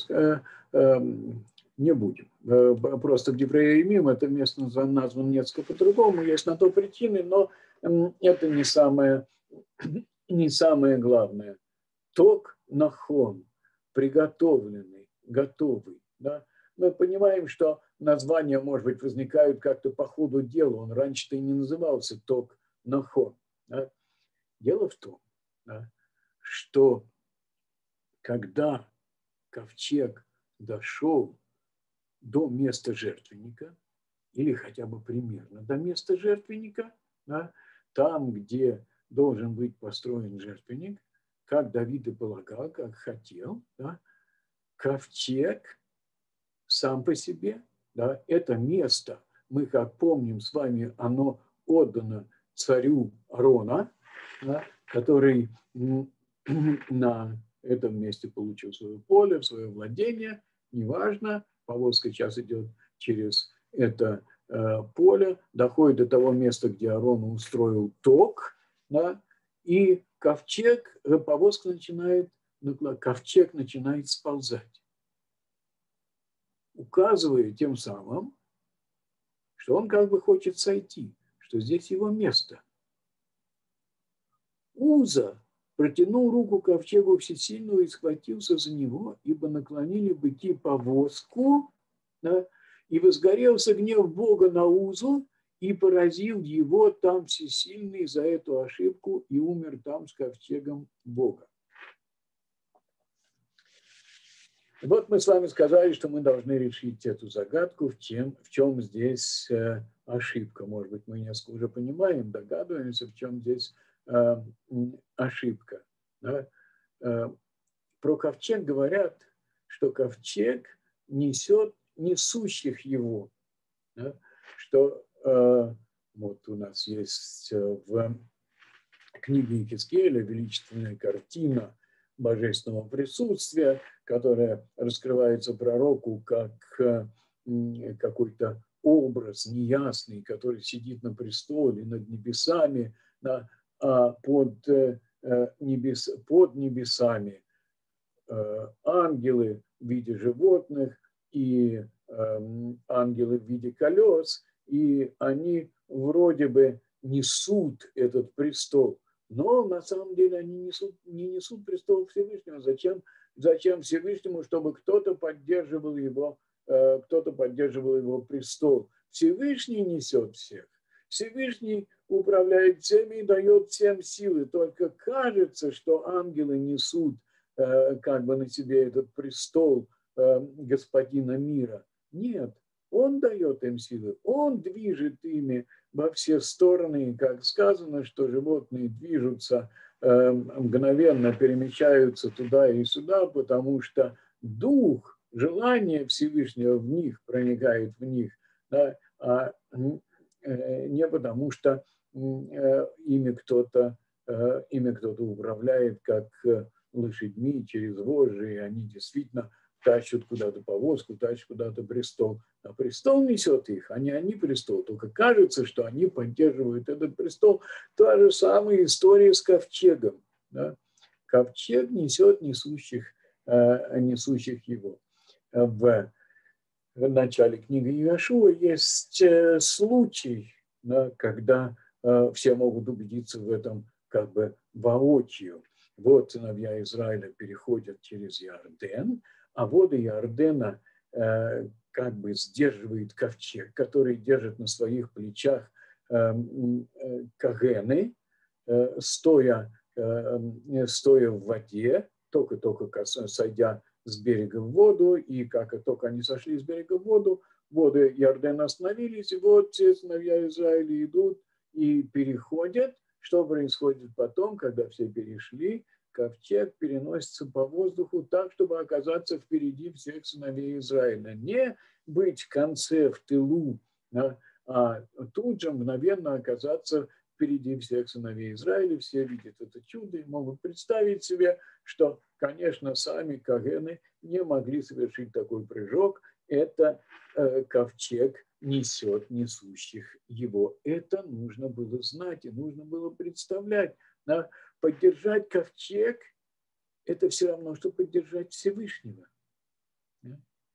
не будем. Просто в Девреямим это место названо несколько по-другому, есть на то причины, но это не самое, не самое главное. Ток нахон, приготовленный, готовый, Да? Мы понимаем, что названия, может быть, возникают как-то по ходу дела. Он раньше-то и не назывался Ток Нахон. Да? Дело в том, да, что когда ковчег дошел до места жертвенника, или хотя бы примерно до места жертвенника, да, там, где должен быть построен жертвенник, как Давид и полагал, как хотел, да, ковчег сам по себе, да, это место, мы как помним с вами, оно отдано царю Арона, да, который на этом месте получил свое поле, свое владение, неважно, повозка сейчас идет через это э, поле, доходит до того места, где Арон устроил ток, да, и ковчег, э, повозка начинает, ковчег начинает сползать, указывая тем самым, что он как бы хочет сойти, что здесь его место. Уза протянул руку к ковчегу всесильного и схватился за него, ибо наклонили быки повозку, да, и возгорелся гнев Бога на Узу, и поразил его там всесильный за эту ошибку, и умер там с ковчегом Бога. Вот мы с вами сказали, что мы должны решить эту загадку, в чем, в чем здесь э, ошибка. Может быть, мы несколько уже понимаем, догадываемся, в чем здесь э, ошибка. Да? Э, про ковчег говорят, что ковчег несет несущих его. Да? Что э, вот у нас есть в книге Иезекииля величественная картина божественного присутствия, которая раскрывается пророку как какой-то образ неясный, который сидит на престоле над небесами, да, а под, небес, под небесами ангелы в виде животных и ангелы в виде колес, и они вроде бы несут этот престол, но на самом деле они несут, не несут престол Всевышнего. Зачем, зачем Всевышнему, чтобы кто-то поддерживал его, кто-то поддерживал его престол? Всевышний несет всех. Всевышний управляет всеми и дает всем силы. Только кажется, что ангелы несут как бы на себе этот престол господина мира. Нет, он дает им силы, он движет ими во все стороны, как сказано, что животные движутся, мгновенно перемещаются туда и сюда, потому что дух, желание Всевышнего в них проникает в них, да, а не потому что ими кто-то, ими кто-то управляет, как лошадьми через вожжи, и они действительно тащат куда-то повозку, тащат куда-то престол. А престол несет их, а не они престол. Только кажется, что они поддерживают этот престол. Та же самая история с ковчегом. Да? Ковчег несет несущих, э, несущих его. В, в начале книги Иошуа есть э, случай, да, когда э, все могут убедиться в этом как бы воочию. Вот сыновья Израиля переходят через Иорден, а воды Иордена э, как бы сдерживает ковчег, который держит на своих плечах э, э, кагены, э, стоя, э, стоя в воде, только-только сойдя с берега в воду, и как только они сошли с берега в воду, воды Иордена остановились, и вот все сыновья Израиля идут и переходят. Что происходит потом, когда все перешли? Ковчег переносится по воздуху так, чтобы оказаться впереди всех сыновей Израиля. Не быть в конце, в тылу, да, а тут же мгновенно оказаться впереди всех сыновей Израиля. Все видят это чудо и могут представить себе, что, конечно, сами кагены не могли совершить такой прыжок. Это э, ковчег несет несущих его. Это нужно было знать и нужно было представлять. Да? Поддержать ковчег – это все равно, что поддержать Всевышнего. Да?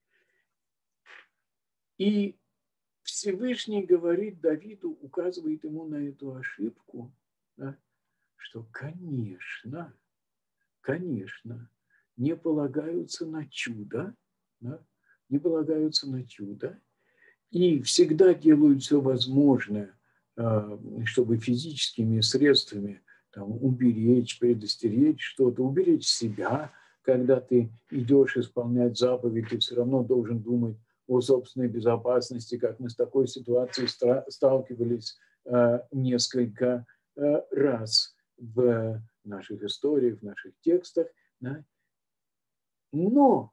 И Всевышний говорит Давиду, указывает ему на эту ошибку, да, что, конечно, конечно, не полагаются на чудо, да, не полагаются на чудо и всегда делают все возможное, чтобы физическими средствами там, уберечь, предостеречь что-то, уберечь себя. Когда ты идешь исполнять заповедь, ты все равно должен думать о собственной безопасности, как мы с такой ситуацией сталкивались несколько раз в наших историях, в наших текстах. Да? Но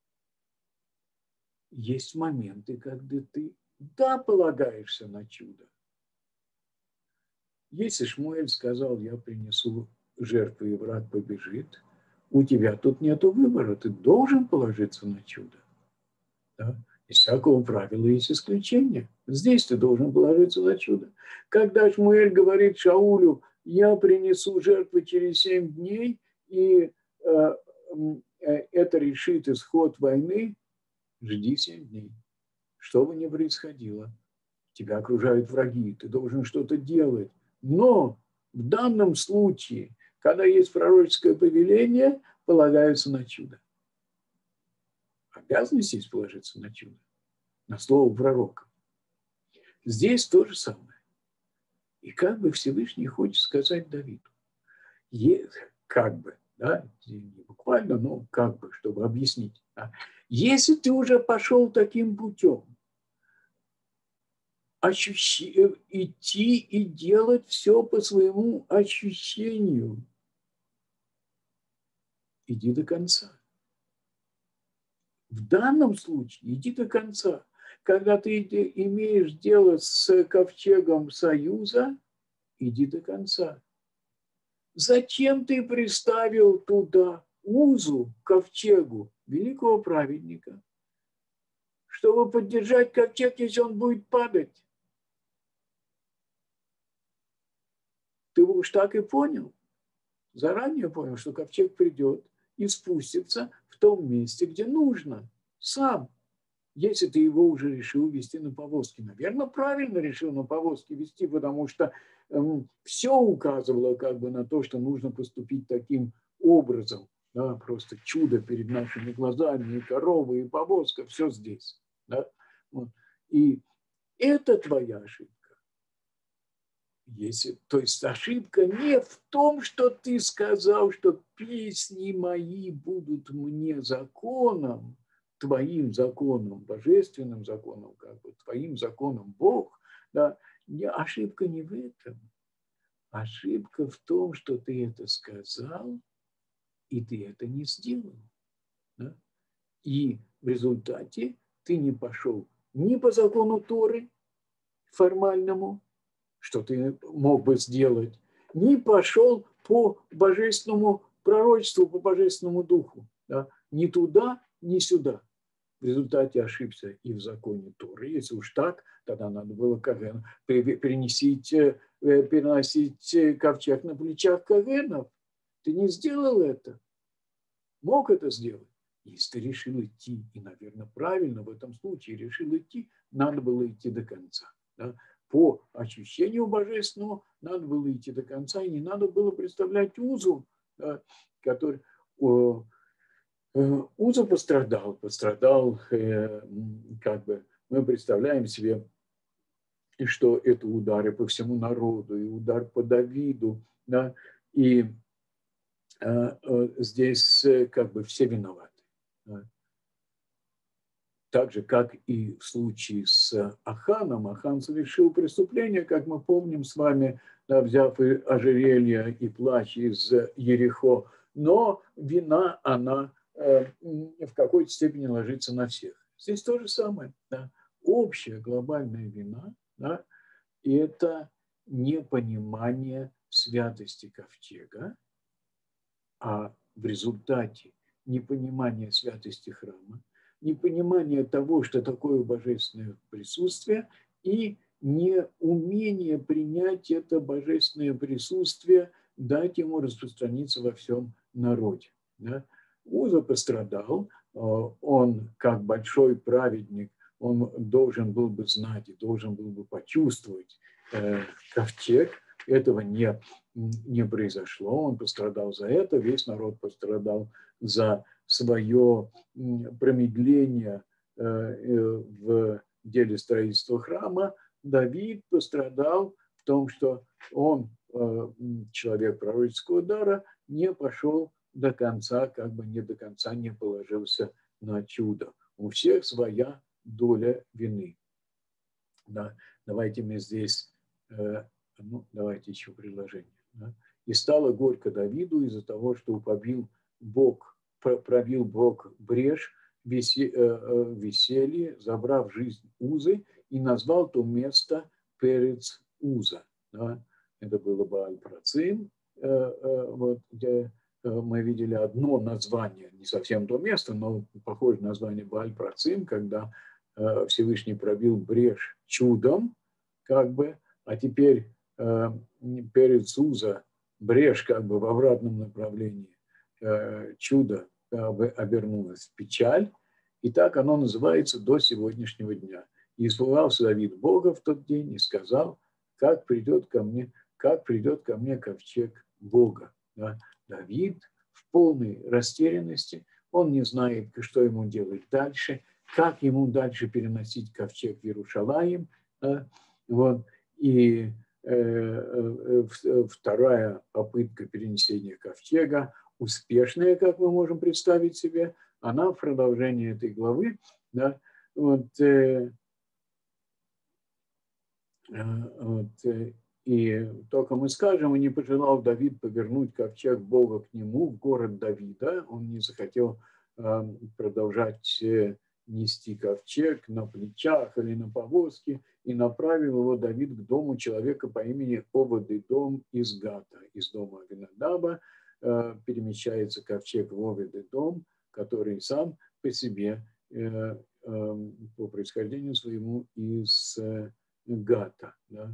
есть моменты, когда ты, да, полагаешься на чудо. Если Шмуэль сказал, я принесу жертву, и враг побежит, у тебя тут нету выбора, ты должен положиться на чудо. Да? Из всякого правила есть исключение. Здесь ты должен положиться на чудо. Когда Шмуэль говорит Шаулю, я принесу жертву через семь дней, и э, э, это решит исход войны, жди семь дней. Что бы ни происходило, тебя окружают враги, ты должен что-то делать. Но в данном случае, когда есть пророческое повеление, полагаются на чудо. Обязанность есть положиться на чудо, на слово пророка. Здесь то же самое. И как бы Всевышний хочет сказать Давиду, как бы, да, не буквально, но как бы, чтобы объяснить. Да, если ты уже пошел таким путем, ощущи, идти и делать все по своему ощущению, иди до конца. В данном случае иди до конца. Когда ты имеешь дело с ковчегом союза, иди до конца. Зачем ты приставил туда Узу, ковчегу, великого праведника, чтобы поддержать ковчег, если он будет падать? Ты уж так и понял, заранее понял, что ковчег придет и спустится в том месте, где нужно, сам. Если ты его уже решил вести на повозке. Наверное, правильно решил на повозке вести, потому что эм, все указывало как бы на то, что нужно поступить таким образом. Да, просто чудо перед нашими глазами, и корова, и повозка, все здесь. Да? Вот. И это твоя ошибка. Если, то есть ошибка не в том, что ты сказал, что песни мои будут мне законом, твоим законом, божественным законом, как бы твоим законом Бог, да, не, ошибка не в этом. Ошибка в том, что ты это сказал, и ты это не сделал. Да? И в результате ты не пошел ни по закону Торы формальному, что ты мог бы сделать, ни пошел по божественному пророчеству, по божественному духу. Да? Ни туда, ни сюда. В результате ошибся и в законе Торы. Если уж так, тогда надо было Коэн переносить, переносить ковчег на плечах Коэнов. Ты не сделал это. Мог это сделать. Если ты решил идти, и, наверное, правильно в этом случае решил идти, надо было идти до конца. Да? По ощущению божественному надо было идти до конца, и не надо было представлять Узу, да, который... Уза пострадал, пострадал, как бы, мы представляем себе, что это удары по всему народу, и удар по Давиду, да, и а, здесь как бы все виноваты. Да. Так же, как и в случае с Аханом, Ахан совершил преступление, как мы помним с вами, да, взяв и ожерелье и плащ из Ерихо, но вина, она в какой-то степени ложится на всех. Здесь то же самое. Да. Общая глобальная вина, да, и это непонимание святости ковчега, а в результате непонимание святости храма, непонимание того, что такое божественное присутствие, и неумение принять это божественное присутствие, дать ему распространиться во всем народе. Да. Уза пострадал, он как большой праведник, он должен был бы знать и должен был бы почувствовать э, ковчег. Этого не, не произошло, он пострадал за это, весь народ пострадал за свое промедление в деле строительства храма, Давид пострадал в том, что он, человек пророческого дара, не пошел до конца, как бы не до конца не положился на чудо. У всех своя доля вины. Да. Давайте мы здесь, ну, давайте еще предложение. Да. И стало горько Давиду из-за того, что побил Бог, пробил Бог брешь в веселье, забрав жизнь Узы, и назвал то место Перец Уза. Да. Это было Бааль-Працим, вот, где мы видели одно название, не совсем то место, но похоже на название Бааль-Працим, когда Всевышний пробил брешь чудом, как бы, а теперь Перец Уза, брешь как бы в обратном направлении, чудо как бы обернулось в печаль, и так оно называется до сегодняшнего дня. И испугался Давид Бога в тот день и сказал, как придет ко мне, как придет ко мне ковчег Бога. Да? Давид в полной растерянности, он не знает, что ему делать дальше, как ему дальше переносить ковчег в Иерушалаим. Да? Вот. И э, э, вторая попытка перенесения ковчега, успешная, как мы можем представить себе, она в продолжении этой главы. Да? Вот, э, вот, э, и только мы скажем, и не пожелал Давид повернуть ковчег Бога к нему в город Давида. Он не захотел э, продолжать э, нести ковчег на плечах или на повозке, и направил его Давид к дому человека по имени Овед-Эдом из Гата, из дома Авинадаба. Э, перемещается ковчег в Овед-Эдом, который сам по себе, э, э, по происхождению своему, из э, Гата. Да?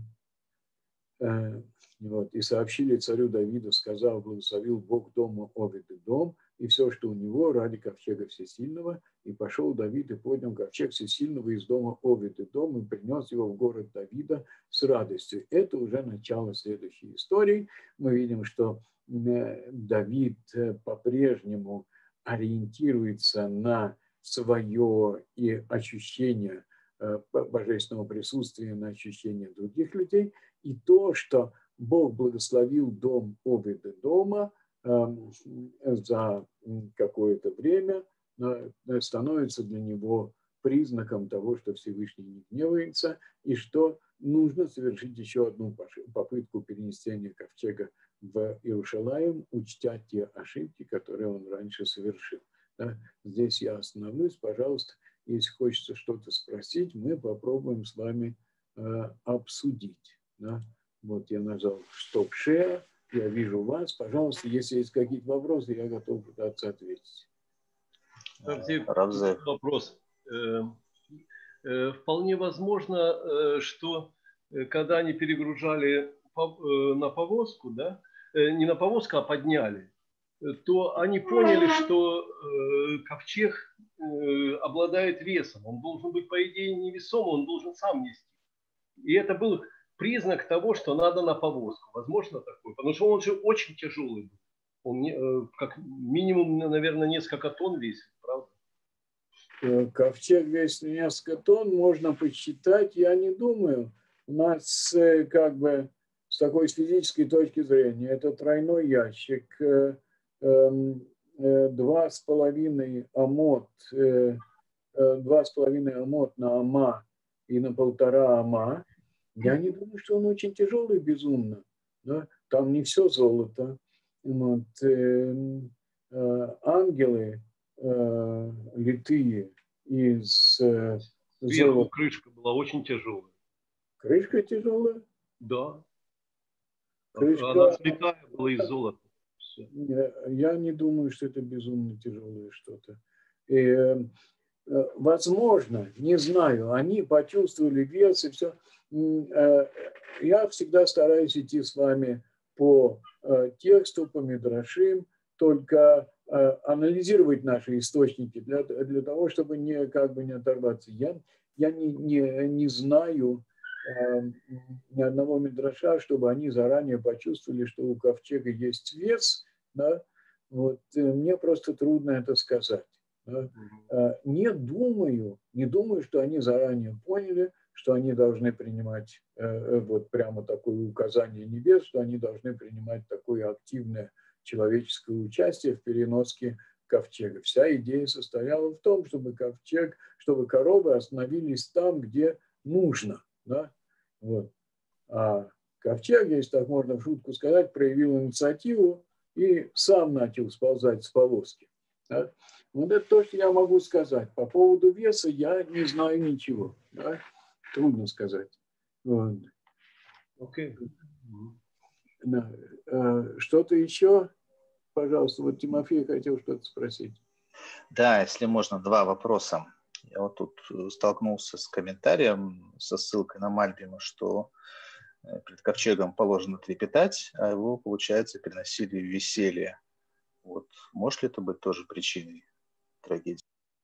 Вот, и сообщили царю Давиду, сказал, благословил Бог дома Овед-Эдом и все, что у него, ради ковчега Всесильного. И пошел Давид и поднял ковчег Всесильного из дома Овед-Эдом и принес его в город Давида с радостью. Это уже начало следующей истории. Мы видим, что Давид по-прежнему ориентируется на свое и ощущение божественного присутствия, на ощущение других людей. И то, что Бог благословил дом Овед-Эдома э, за какое-то время, э, становится для него признаком того, что Всевышний не гневается, и что нужно совершить еще одну попытку перенесения ковчега в Иерушалаим, учтя те ошибки, которые он раньше совершил. Да? Здесь я остановлюсь. Пожалуйста, если хочется что-то спросить, мы попробуем с вами э, обсудить. Да? Вот я нажал стоп-шер, я вижу вас. Пожалуйста, если есть какие-то вопросы, я готов пытаться ответить. Вопрос. Вполне возможно, что когда они перегружали на повозку, да, не на повозку, а подняли, то они поняли, что ковчег обладает весом. Он должен быть, по идее, невесомым, он должен сам нести. И это был признак того, что надо на повозку. Возможно такое. Потому что он же очень тяжелый был. Он как минимум, наверное, несколько тонн весит, правда? Ковчег весит несколько тонн, можно посчитать, я не думаю. У нас как бы с такой физической точки зрения это тройной ящик, два с половиной амот, два с половиной амот на ама и на полтора ама. Я не думаю, что он очень тяжелый безумно. Да? Там не все золото. Вот. Ангелы литые из Сверху золота. Крышка была очень тяжелая. Крышка тяжелая? Да. Крышка... Она слитая была из золота. Все. Я не думаю, что это безумно тяжелое что-то. И, возможно, не знаю, они почувствовали вес и все. Я всегда стараюсь идти с вами по тексту, по мидрашим, только анализировать наши источники для, для того, чтобы не, как бы не оторваться. Я, я не, не, не знаю э, ни одного мидраша, чтобы они заранее почувствовали, что у ковчега есть вес. Да? Вот, мне просто трудно это сказать. Не думаю, не думаю, что они заранее поняли, что они должны принимать вот прямо такое указание небес, что они должны принимать такое активное человеческое участие в переноске ковчега. Вся идея состояла в том, чтобы ковчег, чтобы коровы остановились там, где нужно. Да? Вот. А ковчег, если так можно в шутку сказать, проявил инициативу и сам начал сползать с повозки. Да? Вот это то, что я могу сказать. По поводу веса я не знаю ничего. Да? Трудно сказать. Вот. Okay. Да. Что-то еще? Пожалуйста, вот Тимофей хотел что-то спросить. Да, если можно, два вопроса. Я вот тут столкнулся с комментарием, со ссылкой на Мальбима, что перед ковчегом положено трепетать, а его, получается, переносили в веселье. Вот. Может ли это быть тоже причиной трагедии?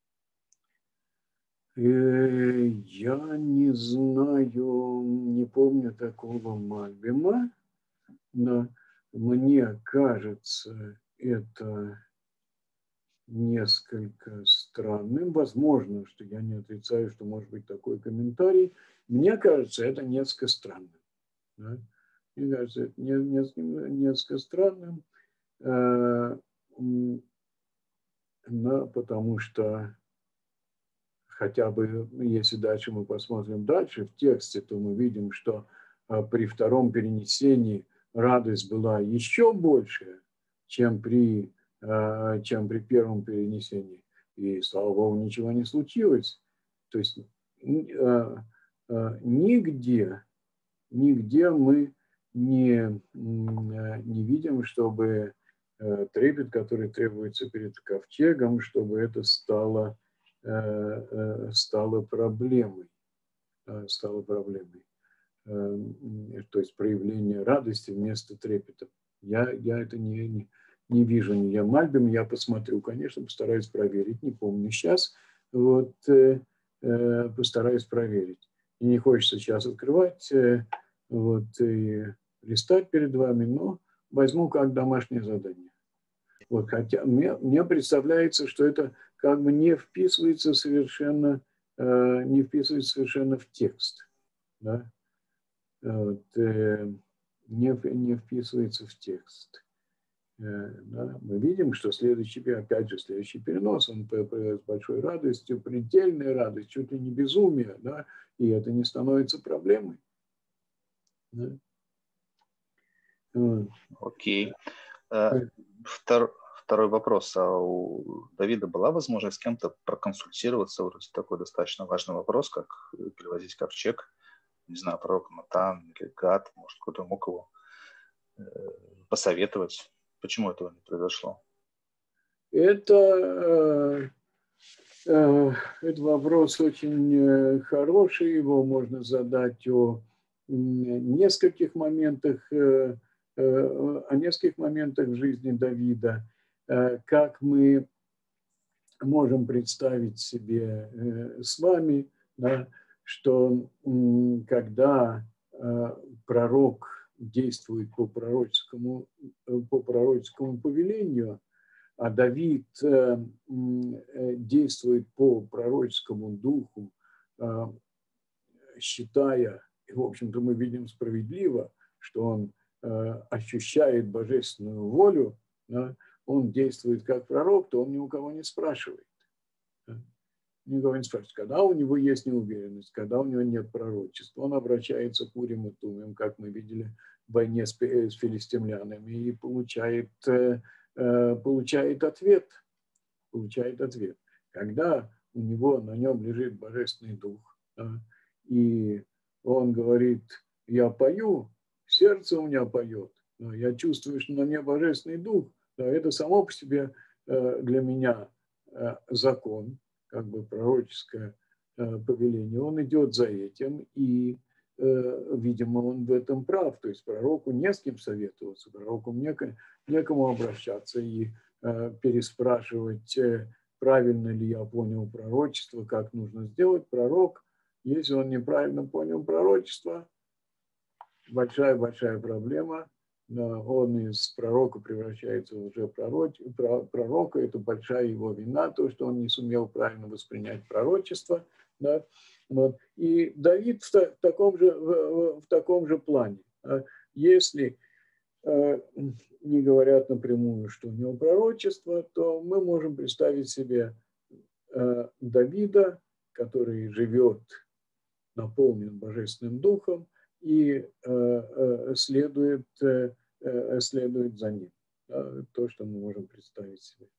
Я не знаю, не помню такого Мальбима, но мне кажется, это несколько странным. Возможно, что я не отрицаю, что может быть такой комментарий. Мне кажется, это несколько странным. Да? Мне кажется, это несколько странным, но потому что хотя бы, если дальше мы посмотрим дальше в тексте, то мы видим, что при втором перенесении радость была еще больше, чем при, чем при первом перенесении. И, слава Богу, ничего не случилось. То есть нигде, нигде мы не, не видим, чтобы трепет, который требуется перед ковчегом, чтобы это стало стало проблемой, стало проблемой. То есть проявление радости вместо трепета. Я, я это не, не, не вижу, не я Мальбим, я посмотрю, конечно, постараюсь проверить, не помню сейчас, вот, постараюсь проверить. И не хочется сейчас открывать, вот, и листать перед вами, но возьму как домашнее задание. Вот, хотя мне, мне представляется, что это как бы не вписывается совершенно, э, не вписывается совершенно в текст. Да? Вот, э, не, не вписывается в текст. Э, да? Мы видим, что следующий, опять же, следующий перенос, он с большой радостью, предельной радостью, чуть ли не безумие, да? И это не становится проблемой. Да? Окей. Okay. Втор, второй вопрос. А у Давида была возможность с кем-то проконсультироваться? Вроде такой достаточно важный вопрос, как перевозить ковчег. Не знаю, пророк Натан или Гад, может, кто-то мог его э, посоветовать. Почему этого не произошло? Это, э, э, это вопрос очень хороший. Его можно задать о нескольких моментах, э, о нескольких моментах в жизни Давида, как мы можем представить себе с вами, да, что когда пророк действует по пророческому, по пророческому повелению, а Давид действует по пророческому духу, считая, и, в общем-то, мы видим справедливо, что он ощущает божественную волю, да, он действует как пророк, то он ни у кого не спрашивает. Да? Ни у кого не спрашивает. Когда у него есть неуверенность, когда у него нет пророчества, он обращается к Урим и Тумим, как мы видели в войне с филистимлянами, и получает, получает ответ. Получает ответ. Когда у него на нем лежит божественный дух, да, и он говорит, я пою, сердце у меня поет, я чувствую, что на мне божественный дух, это само по себе для меня закон, как бы пророческое повеление. Он идет за этим, и, видимо, он в этом прав. То есть пророку не с кем советоваться, пророку некому обращаться и переспрашивать, правильно ли я понял пророчество, как нужно сделать. Пророк, если он неправильно понял пророчество, большая-большая проблема, он из пророка превращается в уже пророка. Это большая его вина, то, что он не сумел правильно воспринять пророчество. Да? Вот. И Давид в таком же, в, в таком же плане. Если не говорят напрямую, что у него пророчество, то мы можем представить себе Давида, который живет, наполнен Божественным Духом, и следует, следует за ним. То, что мы можем представить себе.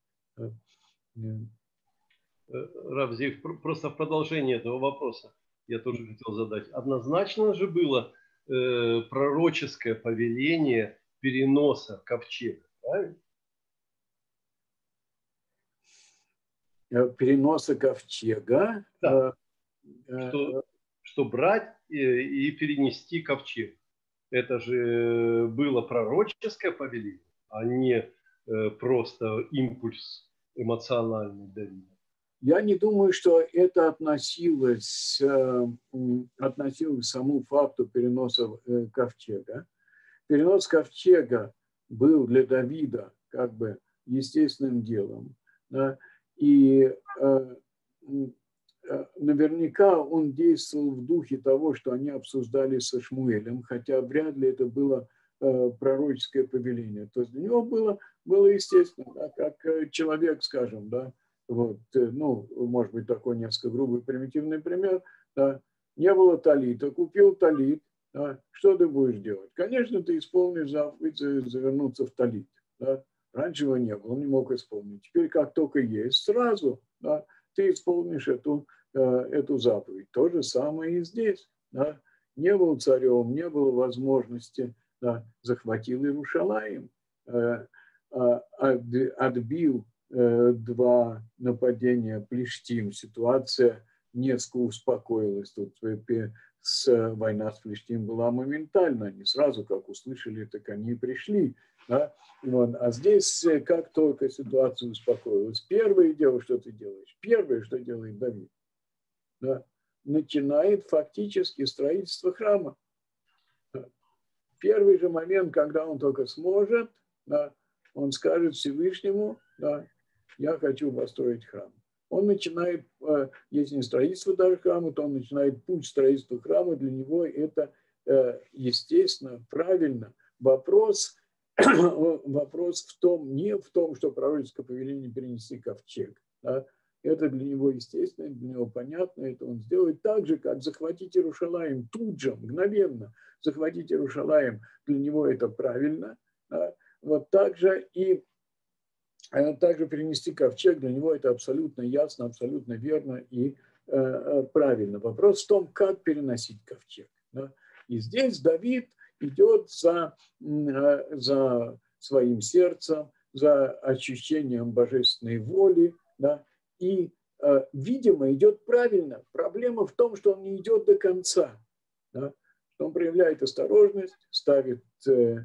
Рав Зив, просто в продолжение этого вопроса я тоже хотел задать. Однозначно же было э, пророческое повеление переноса ковчега, правильно? Переноса ковчега. Да. Что, что брать и, и перенести ковчег. Это же было пророческое повеление, а не э, просто импульс эмоциональный Давида. Я не думаю, что это относилось, относилось к самому факту переноса ковчега. Перенос ковчега был для Давида как бы естественным делом. Да? И наверняка он действовал в духе того, что они обсуждали со Шмуэлем, хотя вряд ли это было пророческое повеление. То есть для него было, было естественно, да? Как человек, скажем, да, вот, ну, может быть, такой несколько грубый, примитивный пример. Да. Не было талита, купил талит. Да. Что ты будешь делать? Конечно, ты исполнишь заповедь завернуться в талит. Да. Раньше его не было, он не мог исполнить. Теперь, как только есть, сразу да, ты исполнишь эту, эту заповедь. То же самое и здесь. Да. Не был царем, не было возможности, да, захватил Иерушалаим, отбил два нападения Плештим. Ситуация несколько успокоилась. Тут с, война с Плештим была моментально. Они сразу, как услышали, так они пришли. Да? Вот. А здесь, как только ситуация успокоилась, первое дело, что ты делаешь, первое, что делает Давид, да? Начинает фактически строительство храма. Первый же момент, когда он только сможет, да, он скажет Всевышнему, да, я хочу построить храм. Он начинает, если не строительство даже храма, то он начинает путь строительства храма. Для него это, естественно, правильно. Вопрос, вопрос в том, не в том, что пророческое повеление перенести ковчег. Да. Это для него естественно, для него понятно. Это он сделает так же, как захватить Иерушалаим тут же, мгновенно. Захватить Иерушалаим, для него это правильно. Да. Вот так же и также перенести ковчег, для него это абсолютно ясно, абсолютно верно и э, правильно. Вопрос в том, как переносить ковчег. Да? И здесь Давид идет за, э, за своим сердцем, за ощущением божественной воли, да? И, э, видимо, идет правильно. Проблема в том, что он не идет до конца. Да? Он проявляет осторожность, ставит... Э,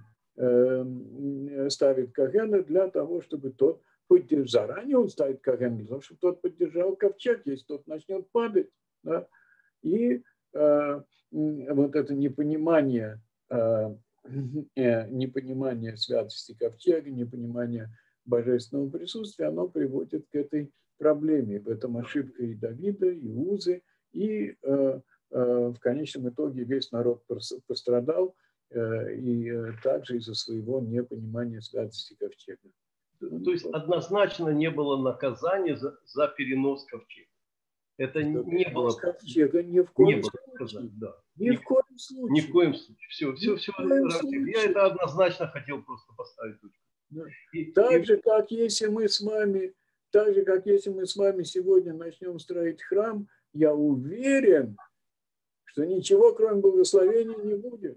ставит Кагена для того, чтобы тот поддержал. Заранее он ставит Кагена для того, чтобы тот поддержал ковчег, если тот начнет падать. Да? И э, вот это непонимание, э, непонимание святости ковчега, непонимание божественного присутствия, оно приводит к этой проблеме. В этом ошибка и Давида, и Узы, и э, э, в конечном итоге весь народ пострадал, и также из-за своего непонимания святости ковчега. То есть однозначно не было наказания за, за перенос ковчега. Это за не было ковчега ни в коем не случае. Да. Ни, ни в коем случае. Ни в коем случае. Все, все, все. Я это однозначно хотел просто поставить точку. Да. И, так и... же, как если мы с вами, так же, как если мы с вами сегодня начнем строить храм, я уверен, что ничего, кроме благословения, не будет.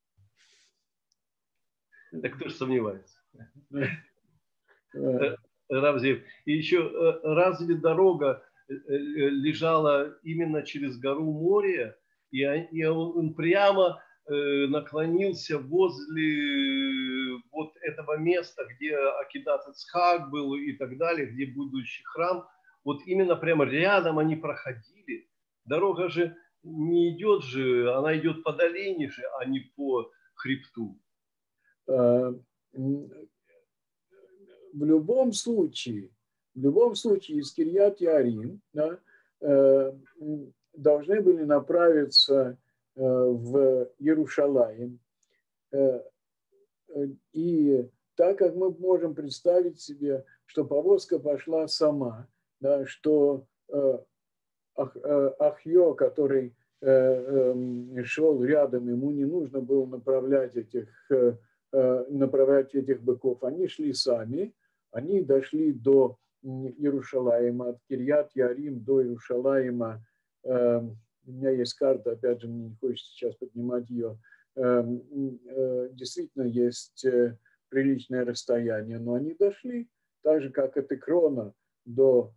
Так кто же сомневается? Рав Зив. И еще, разве дорога лежала именно через гору Мория, и он прямо наклонился возле вот этого места, где Акидат Ицхак был и так далее, где будущий храм, вот именно прямо рядом они проходили. Дорога же не идет же, она идет по долине же, а не по хребту. в любом случае, в любом случае из Кирьят-Ярим, да, должны были направиться в Иерушалаим. И так как мы можем представить себе, что повозка пошла сама, да, что Ахьё, который шел рядом, ему не нужно было направлять этих, направлять этих быков, они шли сами, они дошли до Иерушалаима, от Кирьят-Ярим до Иерушалаима. У меня есть карта, опять же, мне не хочется сейчас поднимать ее. Действительно есть приличное расстояние, но они дошли, так же, как от Экрона до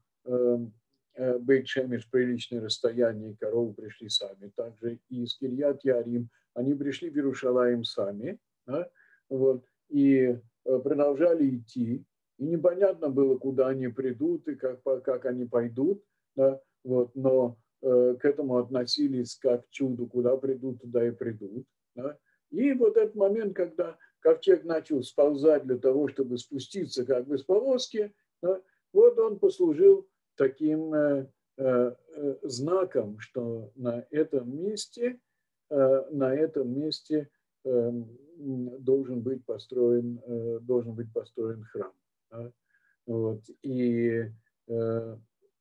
Бейт-Шемеш приличное расстояние, и коровы пришли сами. Также и из Кирьят-Ярим они пришли в Иерушалаим сами, да, вот, и продолжали идти. И непонятно было, куда они придут и как, как они пойдут, да, вот, но э, к этому относились как к чуду, куда придут, туда и придут. Да. И вот этот момент, когда ковчег начал сползать для того, чтобы спуститься как бы с повозки, да, вот он послужил таким э, э, знаком, что на этом месте, э, на этом месте э, должен быть построен, э, должен быть построен храм. Да? Вот. И э,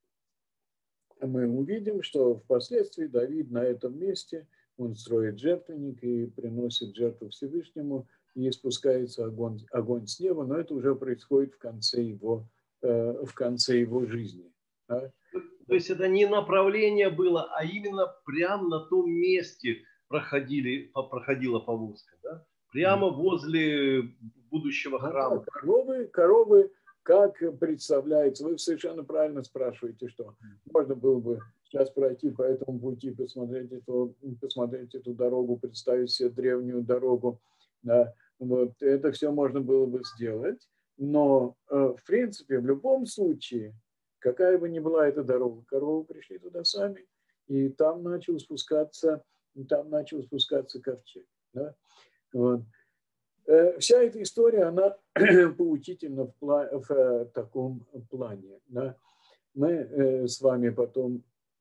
мы увидим, что впоследствии Давид на этом месте, он строит жертвенник и приносит жертву Всевышнему, и спускается огонь, огонь с неба, но это уже происходит в конце его, э, в конце его жизни. Да? То есть это не направление было, а именно прямо на том месте проходили, проходила повозка, да? Прямо возле будущего храма. Ну, да, коровы, коровы, как представляется, вы совершенно правильно спрашиваете, что можно было бы сейчас пройти по этому пути, посмотреть эту, посмотреть эту дорогу, представить себе древнюю дорогу. Да, вот, это все можно было бы сделать, но в принципе в любом случае, какая бы ни была эта дорога, коровы пришли туда сами, и там начал спускаться, там начал спускаться ковчег. Да? Вот. Вся эта история, она поучительна в, пла- в таком плане. Да? Мы с вами потом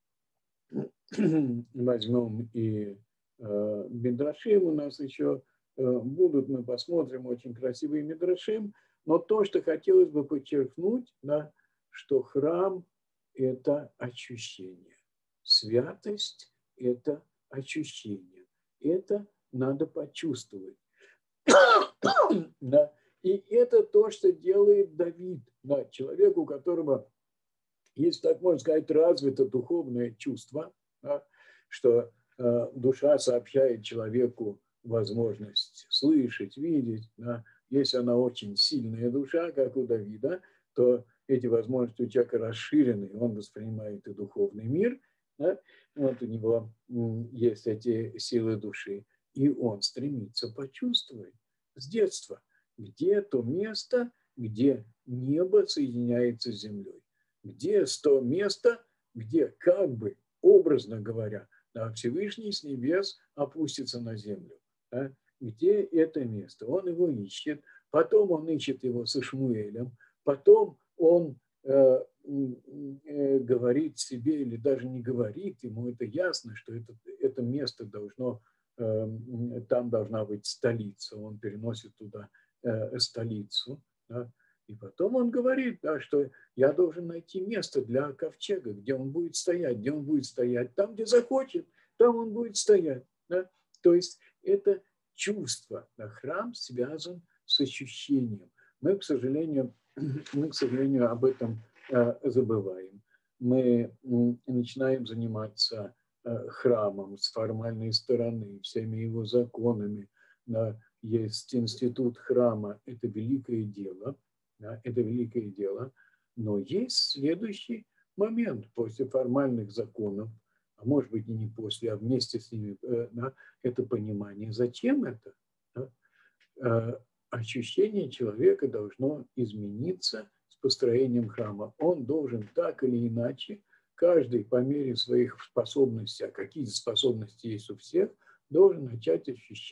возьмем и э, мидрашим, у нас еще э, будут, мы посмотрим очень красивые мидрашим, но то, что хотелось бы подчеркнуть, да, что храм – это ощущение, святость – это ощущение, это надо почувствовать. Да. И это то, что делает Давид, да, человек, у которого есть, так можно сказать, развито духовное чувство, да, что э, душа сообщает человеку возможность слышать, видеть. Да. Если она очень сильная душа, как у Давида, то эти возможности у человека расширены, он воспринимает и духовный мир, да, вот у него есть эти силы души, и он стремится почувствовать с детства, где то место, где небо соединяется с землей, где то место, где, как бы, образно говоря, да, Всевышний с небес опустится на землю. Да? Где это место? Он его ищет, потом он ищет его со Шмуэлем, потом он э, э, говорит себе, или даже не говорит, ему это ясно, что это, это место должно, э, там должна быть столица, он переносит туда э, столицу, да? И потом он говорит, да, что я должен найти место для ковчега, где он будет стоять, где он будет стоять, там, где захочет, там он будет стоять. Да? То есть это чувство. Да? Храм связан с ощущением. Мы, к сожалению, мы, к сожалению, об этом э, забываем. Мы э, начинаем заниматься э, храмом с формальной стороны, всеми его законами. Да? Есть институт храма, это великое дело. Да, это великое дело, но есть следующий момент после формальных законов, а может быть и не после, а вместе с ними, да, это понимание, зачем это. Да? Ощущение человека должно измениться с построением храма. Он должен так или иначе, каждый по мере своих способностей, а какие способности есть у всех, должен начать ощущать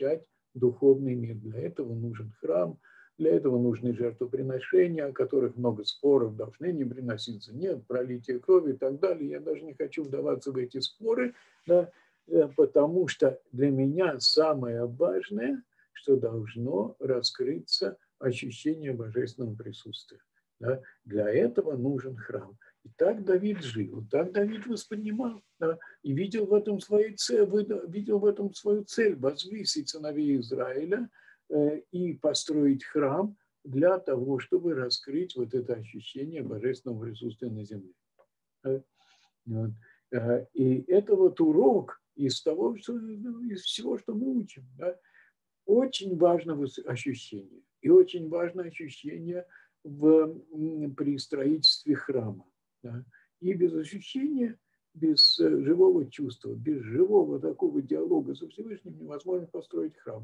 духовный мир. Для этого нужен храм, для этого нужны жертвоприношения, о которых много споров, должны не приноситься, нет, пролитие крови и так далее. Я даже не хочу вдаваться в эти споры, да, потому что для меня самое важное, что должно раскрыться ощущение божественного присутствия. Да. Для этого нужен храм. И так Давид жил, так Давид воспринимал, да, и видел в этом свою цель, видел в этом свою цель возвысить сыновей Израиля э, и построить храм для того, чтобы раскрыть вот это ощущение божественного присутствия на земле. Вот. И это вот урок из того, что, из всего, что мы учим. Да. Очень важно ощущение. И очень важно ощущение в, при строительстве храма. Да. И без ощущения, без живого чувства, без живого такого диалога со Всевышним невозможно построить храм.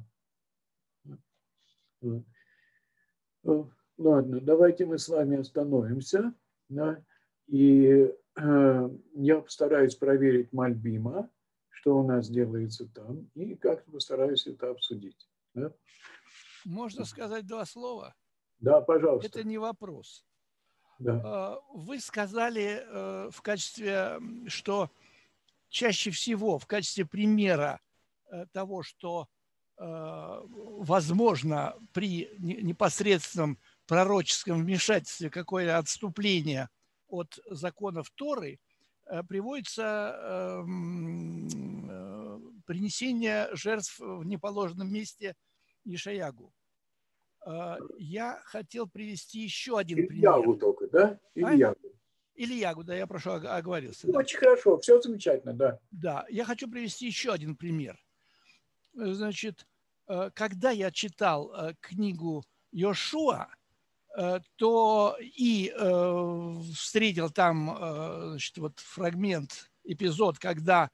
Вот. Ладно, давайте мы с вами остановимся. Да. И э, я постараюсь проверить Мальбима, что у нас делается там, и как-то постараюсь это обсудить. Да. Можно сказать два слова? Да, пожалуйста. Это не вопрос. Да. Вы сказали в качестве, что чаще всего в качестве примера того, что возможно при непосредственном пророческом вмешательстве какое-то отступление от законов Торы, приводится принесение жертв в неположенном месте Ишаягу. Я хотел привести еще один пример. Ильягу только, да? Ильягу. А? Ильягу, да, я прошу, оговорился. Очень да. хорошо, все замечательно, да. Да, я хочу привести еще один пример. Значит, когда я читал книгу Йошуа, то и встретил там, значит, вот фрагмент, эпизод, когда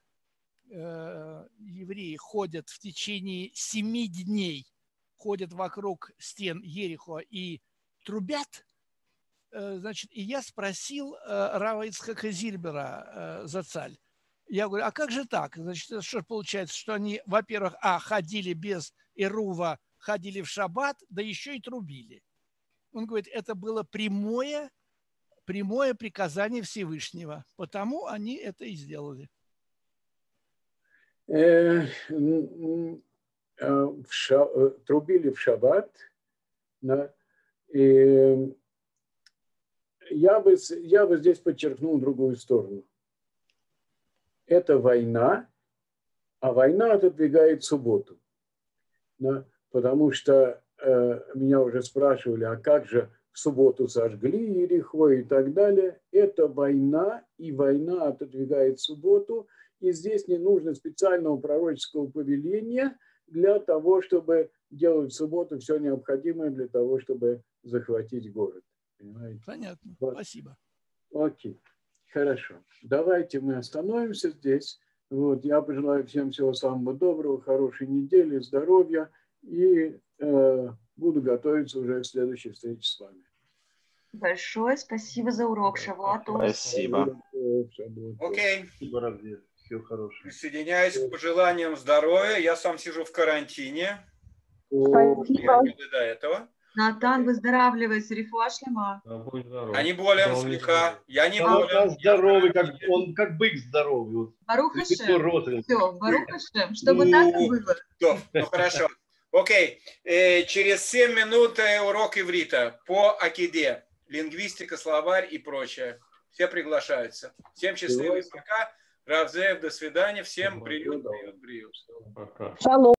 евреи ходят в течение семи дней, ходят вокруг стен Ерихо и трубят, значит, и я спросил рава Ицхака Зильбера Зацаль, я говорю, а как же так? Значит, что получается, что они, во-первых, а, ходили без Ирува, ходили в шаббат, да еще и трубили. Он говорит, это было прямое, прямое приказание Всевышнего, потому они это и сделали. В ша... трубили в шаббат, да, и я бы, я бы здесь подчеркнул другую сторону. Это война, а война отодвигает субботу. Да, потому что э, меня уже спрашивали, а как же в субботу сожгли Иерихо и так далее. Это война, и война отодвигает субботу, и здесь не нужно специального пророческого повеления для того, чтобы делать в субботу все необходимое для того, чтобы захватить город. Понимаете? Понятно. Вот. Спасибо. Окей. Хорошо. Давайте мы остановимся здесь. Вот. Я пожелаю всем всего самого доброго, хорошей недели, здоровья и э, буду готовиться уже к следующей встрече с вами. Большое спасибо за урок. Шавуату. Спасибо. Окей. Спасибо, Раввин. Всего хорошего. Присоединяюсь к пожеланиям здоровья. Я сам сижу в карантине. Спасибо. До этого. Натан, выздоравливайся, рифуа шлема. Я не болен слегка. Я не А болен. он здоровый, как, он как бык здоровый. Вот. Барух Хашем. Все, Барух Хашем, чтобы ну, так и было. То, ну хорошо. Окей. Э, через семь минут урок иврита по акиде. Лингвистика, словарь и прочее. Все приглашаются. Всем счастливо. Пока. Рав Зеев, до свидания. Всем приют, приют, приют. Пока. Шалом.